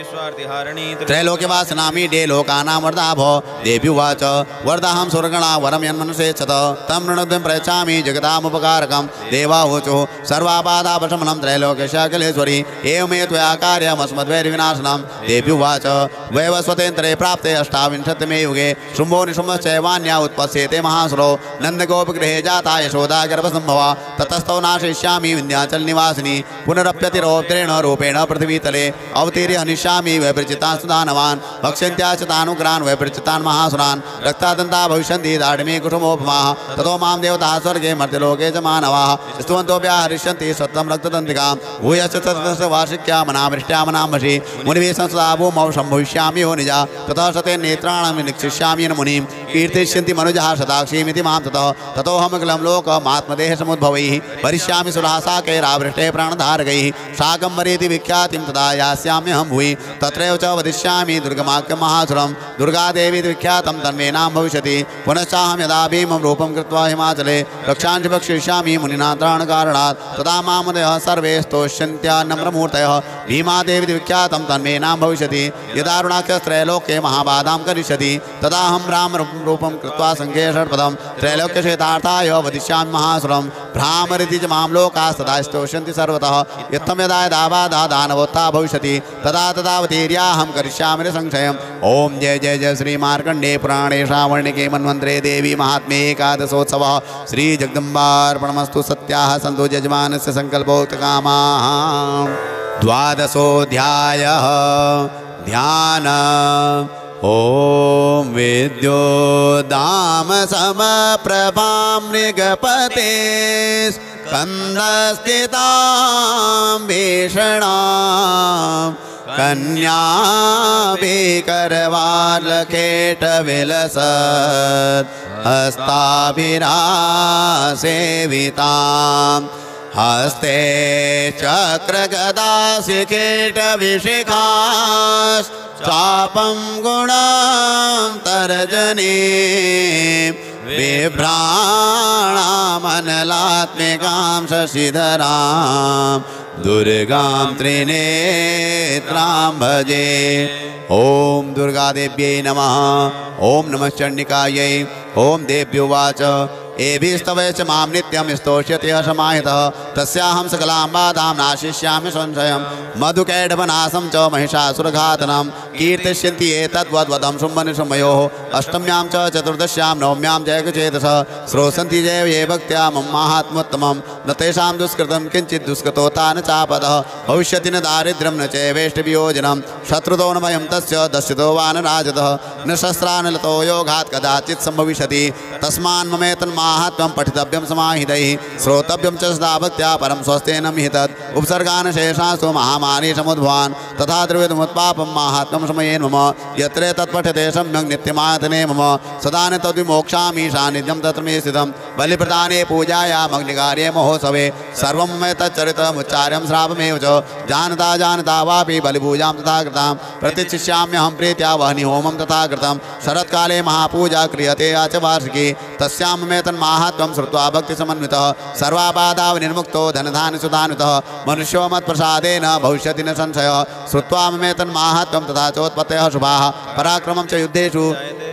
विश्वार्तिहारिणी त्रैलोक्यवासनामी डे लोकानां वरदा भो देवी उवाच वरदाहं सुरगणा वरं यन्मनुषेच्छत तं ऋणुद्धिं प्रयच्छामि जगतामुपकारकं देवावोचो सर्वाबाधापशमनं त्रैलोक्यशाकलेश्वरी एवमे त्वया कार्यमस्मद्वैर्विनाशनं देवी उवाच वैवस्वतेन्तरे प्राप्ते अष्टाविंशतिमे युगे शुम्भो निशुम्भश्चैवान्या उत्पत्स्येते महासुरो नन्दगोपगृहे जाता यशोदा गर्भसम्भवा ततस्तौ नाशयिष्यामि विन्ध्याचलनिवासिनी पुनरप्यतिरौद्रेण रूपेण पृथ्वीतले अवतीर्य हनिष्यामि वैपरिचितान् सुदानवान् भक्ष्यन्त्या च तानुग्रान् वैपरिचितान् महासुरान् रक्तादन्ता भविष्यन्ति दाढ्मे कुसुमोपमाः ततो मां देवताः स्वर्गे मर्त्यलोके च मानवाः स्तुवन्तोऽप्या हरिष्यन्ति सत्तं रक्तदन्तिकां भूयश्च तस्य वार्षिक्यामनामृष्ट्यामनामषि मुनिभिः संसदा भूमौ सम्भविष्यामि यो निजा ततः शतेन नेत्राणां निक्षिष्यामि न मुनिं कीर्तिष्यन्ति मनुजः शताक्षीमिति मां ततः ततोऽहमखिलं लोकमात्मदेह समुद्भवैः परिष्यामि सुरासाकैरावृष्टे प्राणधारकैः शाकम्भरीति विख्यातिं तदा यास्याम्यहं भुवि तत्रैव च वदिष्यामि दुर्गमाख्यं महासुरं दुर्गादेवीति विख्यातं तन्मे नाम भविष्यति पुनश्चाहं यदा भीमं रूपं कृत्वा हिमाचले रक्षांशि भक्षयिष्यामि मुनिना त्राणकारणात् तदा मामदयः सर्वे स्तोष्यन्त्या नम्रमूर्तयः भीमादेवीति विख्यातं तन्मे नाम भविष्यति यदा त्रैलोक्ये महाबाधां करिष्यति तदाहं रामरूपं कृत्वा संख्ये षट्पदं त्रैलोक्यशेतार्थाय वदिष्यामि महासुरं भ्रामरिति च मां लोकाः सदा स्तोष्यन्ति सर्वतः इत्थं यदा यदा बाधा दानवोत्था भविष्यति तदा तदावतीर्याहं करिष्यामि संशयम् ओम जय जय जय श्री मार्कंडे पुराणे श्रावणिके मन्वन्तरे देवी महात्म्ये एकादशोत्सवः श्री जगदम्बार्पणमस्तु सत्याः सन्तु यजमानस्य सङ्कल्पोक्तकामाः। द्वादशोऽध्यायः ध्यान ओम विद्योदाम समप्रभां मृगपते स्कन्दस्थितां भीषणां कन्या विकरवालकेटविलसत् हस्ताभिरासेवितां हस्ते चक्रगदाशिकेटविशिखाश्च चापं गुणां तर्जनी बिभ्राणामनलात्मिकां शशिधरां दुर्गां त्रिनेत्रां भजे। ओम दुर्गादेव्यै नमः। ओम नमः चण्डिकायै। ओम देव्युवाच एभिस्तवै च मां नित्यं स्तोष्यति समाहितः तस्याहं सकलां बाधां नाशिष्यामि संशयं मधुकैडवनाशं च महिषासुरघातनं कीर्तिष्यन्ति एतद्वद्वदं शुम्भनिशुम्भयोः अष्टम्यां च चतुर्दश्यां नवम्यां जयकचेतस श्रोषन्ति जैव ये भक्त्या मम माहात्म्योत्तमं न तेषां दुष्कृतं किञ्चित् दुष्कृतोता न चापदः भविष्यति न दारिद्र्यं न चैवेष्टवियोजनं शत्रुतो न भयं तस्य दस्युतो वा न राजतः न शस्त्रानलतो योगात् कदाचित् सम्भविष्यति तस्मान् ममेतन् माहात्म्यं पठितव्यं समाहितैः श्रोतव्यं च सदा भक्त्या परं स्वस्तेन मिहितत् उपसर्गान् शेषासु महामानी समुद्भवान् तथा त्रिविधमुत्पापं माहात्म्यं समयेन मम यत्र तत्पठते सम्यक् नित्यमायतने मम सदा न तद्विमोक्षामि सान्निध्यं तत्र मे स्थितं बलिप्रदाने पूजायामग्निकार्ये महोत्सवे सर्वं मे तच्चरितमुच्चार्यं श्रावमेव च जानता जानता वापि बलिपूजां तथा कृतां प्रतिष्ठिष्याम्यहं प्रीत्या वह्नि होमं तथा कृतं शरत्काले महापूजा क्रियते या च वार्षिकी तस्यां मे तन्माहात्म्यं श्रुत्वा भक्तिसमन्वितः सर्वाबाधा विनिर्मुक्तो धनधान्य सुधान्वितः मनुष्यो मत्प्रसादेन भविष्यति न संशयः श्रुत्वा मे तन्माहात्म्यं तथा चोत्पत्तयः शुभाः पराक्रमं च युद्धेषु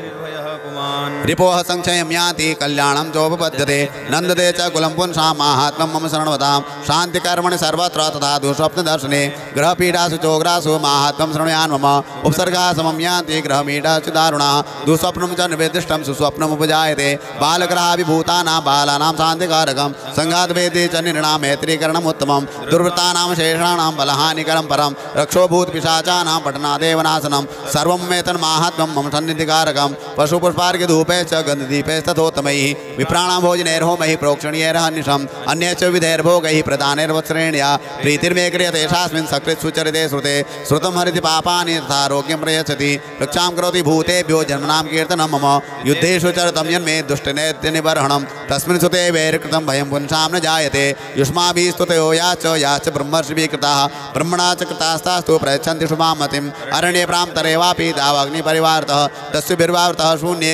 रिपोह संशयं याति कल्याणं चोपपद्यते नन्दते च कुलं पुंसां माहात्म्यं मम शरणवतां शान्तिकर्मणि सर्वत्र तथा दुःस्वप्नदर्शने ग्रहपीडासु चोग्रासु माहात्म्यं शृणुयान् मम उपसर्गाः समं यान्ति ग्रहपीडाश्च दारुणाः दुःस्वप्नं च निर्दिष्टं सुस्वप्नमुपजायते बालग्रहाभिभूतानां बालानां शान्तिकारकं सङ्घातभेदे च निर्णां मैत्रीकरणम् उत्तमं दुर्वृत्तानां शेषाणां बलहानिकरं परं रक्षोभूतपिशाचानां पठनादेव नाशनं सर्वं मे तन्माहात्म्यं मम सन्निधिकारकं पशुपुष्पार्घ्यधूपे च गन्धदीपैस्तथोत्तमैः विप्राणां भोजनैर्होमैः प्रोक्षणीयैरहर्निशम् अन्ये च विधैर्भोगैः प्रदानैर्वत्सरेण्या प्रीतिर्मे क्रियते शास्मिन् सकृत् सुचरिते श्रुते श्रुतं हरिति पापानि तथारोग्यं प्रयच्छति रक्षां करोति भूतेभ्यो जन्मनां कीर्तनं मम युद्धेषु चरितं यन्मे दुष्टनैत्यनिबर्हणं तस्मिन् सुते वैरकृतं भयं पुंसां न जायते युष्माभिः स्तुतयो याच याच ब्रह्मर्षिभिः कृताः ब्रह्मणा च कृतास्तास्तु प्रयच्छन्ति शुभां मतिम् अरण्ये प्रान्तरे वापि दावाग्निपरिवारतः तस्य बिर्वावृतः शून्ये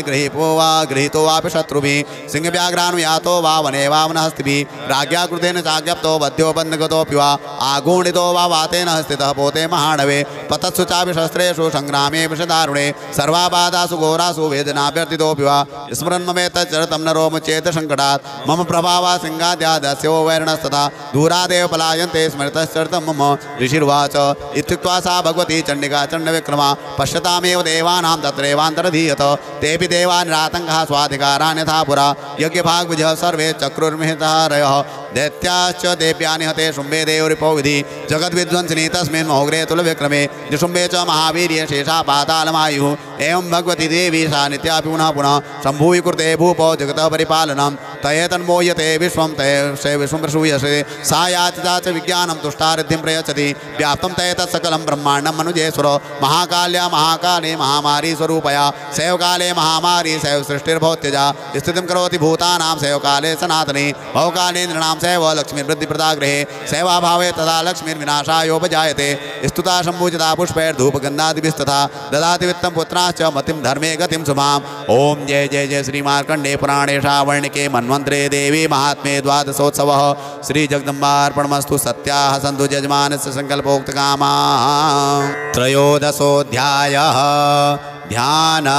गृहीतो वा गृहीतो वापि शत्रुभिः सिंहव्याघ्रानुयातो वा वने वा वनहस्तिभिः राज्ञा कृतेन चाज्ञप्तो बध्यो बन्धगतोऽपि वा आगूढितो वा वातेन स्थितः पोते महाणवे पतत्सु चापि शस्त्रेषु संग्रामे विषदारुणे सर्वाबाधासु घोरासु वेदनाभ्यर्थितोऽपि वा स्मरन् ममेतच्चरितं नरो मुच्येत सङ्कटात् मम प्रभावा सिंहाद्यादस्यो वैरणस्तथा दूरादेव पलायन्ते स्मृतश्चरितं मम ऋषिर्वाच इत्युक्त्वा सा भगवती चण्डिका चण्डविक्रमा पश्यतामेव देवानां तत्रैवान्तरधीयत तेऽपि देवान् निरातङ्कः स्वाधिकारान् यथा पुरा यज्ञभागविजः सर्वे चक्रुर्मिहितः दैत्याश्च देव्यानि हते शुम्भे देवरिपो विधि जगद्विध्वंसिनी तस्मिन् महोग्रे तुलविक्रमे निशुम्भे च महावीर्ये शेषा पातालमायुः एवं भगवती देवी सा नित्यापि पुनः पुनः सम्भूय कृते भूपो जगतः परिपालनं तये तन्मोह्यते विश्वं तये विश्वं प्रसूयसे सा याचिता च विज्ञानं तुष्टारिद्धिं प्रयच्छति व्याप्तं तये तत्सकलं ब्रह्माण्डं मनुजेश्वर महाकाल्या महाकाले महामारी स्वरूपया सैवकाले महामारी सैव सृष्टिर्भवत्यजा स्थितिं करोति भूतानां सैवकाले सनातने भवकाले नृणां सैव लक्ष्मीर्वृद्धिप्रदा गृहे सैवाभावे तदा लक्ष्मीर्विनाशायोपजायते स्तुता शम्भुजिता पुष्पैर्धूपगन्धादिभिस्तथा ददाति वित्तं पुत्राश्च मतिं धर्मे गतिं शुभाम् ओम जय जय जय श्री मार्कंडे पुराणे श्रावणिके मन्वन्तरे देवी महात्म्ये द्वादशोत्सवः श्री जगदम्बार्पणमस्तु सत्याः सन्तु यजमानस्य सङ्कल्पोक्तकामाः त्रयोदशोऽध्यायः ध्यान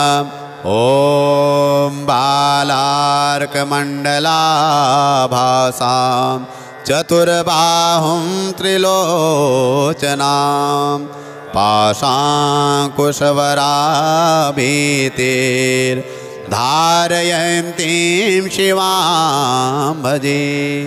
ओम बालार्कमण्डलाभासां चतुर्बाहुं त्रिलोचनां पाशाङ्कुशवराभीतिर्धारयन्तीं शिवां भजे।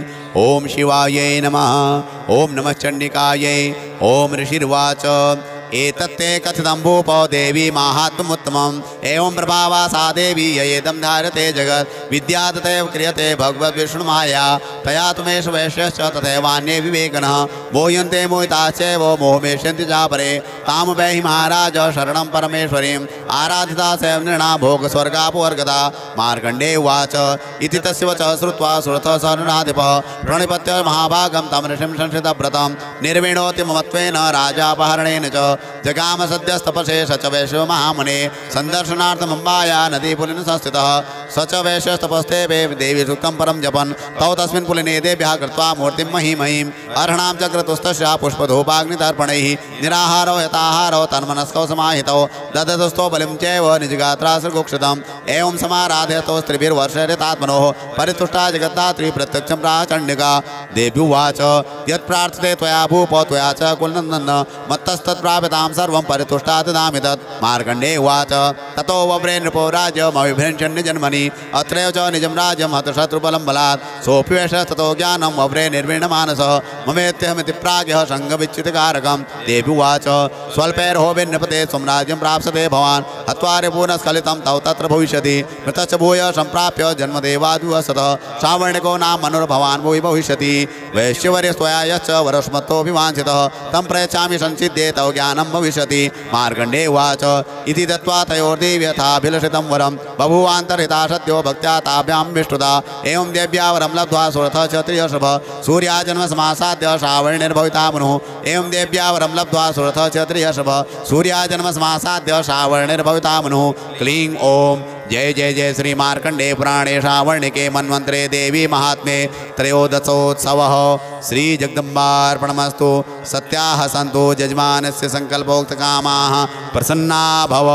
ओम शिवायै नमः। ओम नमः चण्डिकायै। ओम ऋषिर्वाच एतत्ते कथितं भूपो देवी माहात्म्यमुत्तमम् एवं प्रभावा सा देवी ययेदं धारते जगत् विद्या तथैव क्रियते भगवद्विष्णुमाया तया तुमेष वैश्यश्च तथैवान्ये विवेकिनः मोह्यन्ते मोहिताश्चैव मोहमेष्यन्ति चापरे तां वैहि महाराज शरणं परमेश्वरीम् आराधिता सैव नृणा भोगस्वर्गापवर्गता। मार्कण्डे उवाच इति तस्य वचः श्रुत्वा सुरथः स नृणाधिपः प्रणिपत्य महाभागं तं ऋषिं संश्रितव्रतं निर्विणोति ममत्वेन राजापहरणेन च जगाम सद्यस्तपसे सच वैश्व महामुने संदर्शनार्थमम्बाया नदी पुलिन संस्थितः सच वैश्यस्तपस्ते देवी सूक्तं परं जपन् तौ तस्मिन् पुलिने देव्याः कृत्वा मूर्तिं महीमहीं अर्हणां चक्रतुस्तस्य पुष्पधूपाग्नितर्पणैः निराहारो यथाहारो तन्मनस्कौ समाहितौ ददतस्थो बलिं चैव निजगात्रासृगुक्षितम् एवं समाराधयतो स्त्रिभिर्वर्षरितात्मनोः परितुष्टा जगद्धात्री प्रत्यक्षं प्राह चण्डिका। देव्युवाच यत्प्रार्थते त्वया भूपो त्वया च कुलनन्दन मत्तस्तत्प्राप्यतां सर्वं परितुष्टा ददामि तत्। मार्कण्डे उवाच ततो वव्रे नृपो राज्यमभिभ्रंशन्निजन्मनि अत्रैव च निजं राज्यं हतशत्रुबलं बलात् सोऽपि वैश्यस्ततो ज्ञानं वव्रे निर्वीणमानसः ममेत्यहमिति प्राज्ञः सङ्गविच्युतिकारकं। देव्युवाच स्वल्पैर्हो विन्नपते स्वं राज्यं प्राप्स्यते भवान् हत्वा रिपूर्णस्खलितं तौ तत्र भविष्यति मृतश्च भूय सम्प्राप्य जन्मदेवादिवसतः श्रावणिको नाम मनुर्भवान् भुवि भविष्यति वैश्यवर्यस्त्वया यश्च वरस्मत्तोऽभिवाञ्छितः तं प्रयच्छामि संसिद्धे तौ ज्ञानं भविष्यति। मार्कण्डे उवाच इति दत्त्वा तयोर्देव्यथाभिलषितं वरं बभूवान्तर्हिता सत्यो भक्त्या ताभ्यां विष्टुता एवं देव्या वरं लब्ध्वा सुरथः च त्रियशभः सूर्याजन्मसमासाद्य श्रावणिर्भविता मनुः एवं देव्या वरं लब्ध्वा सुरथः च त्रियशभः सूर्याजन्मसमासाद्य श्रावणिर्भविता मनुः। क्लीं ओम जय जय जय श्री मार्कण्डे पुराणे श्रावणिके मन्वन्तरे देवी महात्म्ये त्रयोदशोत्सवः श्री जगदम्बार्पणमस्तु सत्याः सन्तु यजमानस्य सङ्कल्पोक्तकामाः प्रसन्ना भव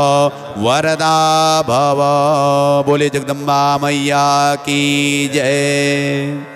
वरदा भव। बोले जगदम्बा मैया की जय।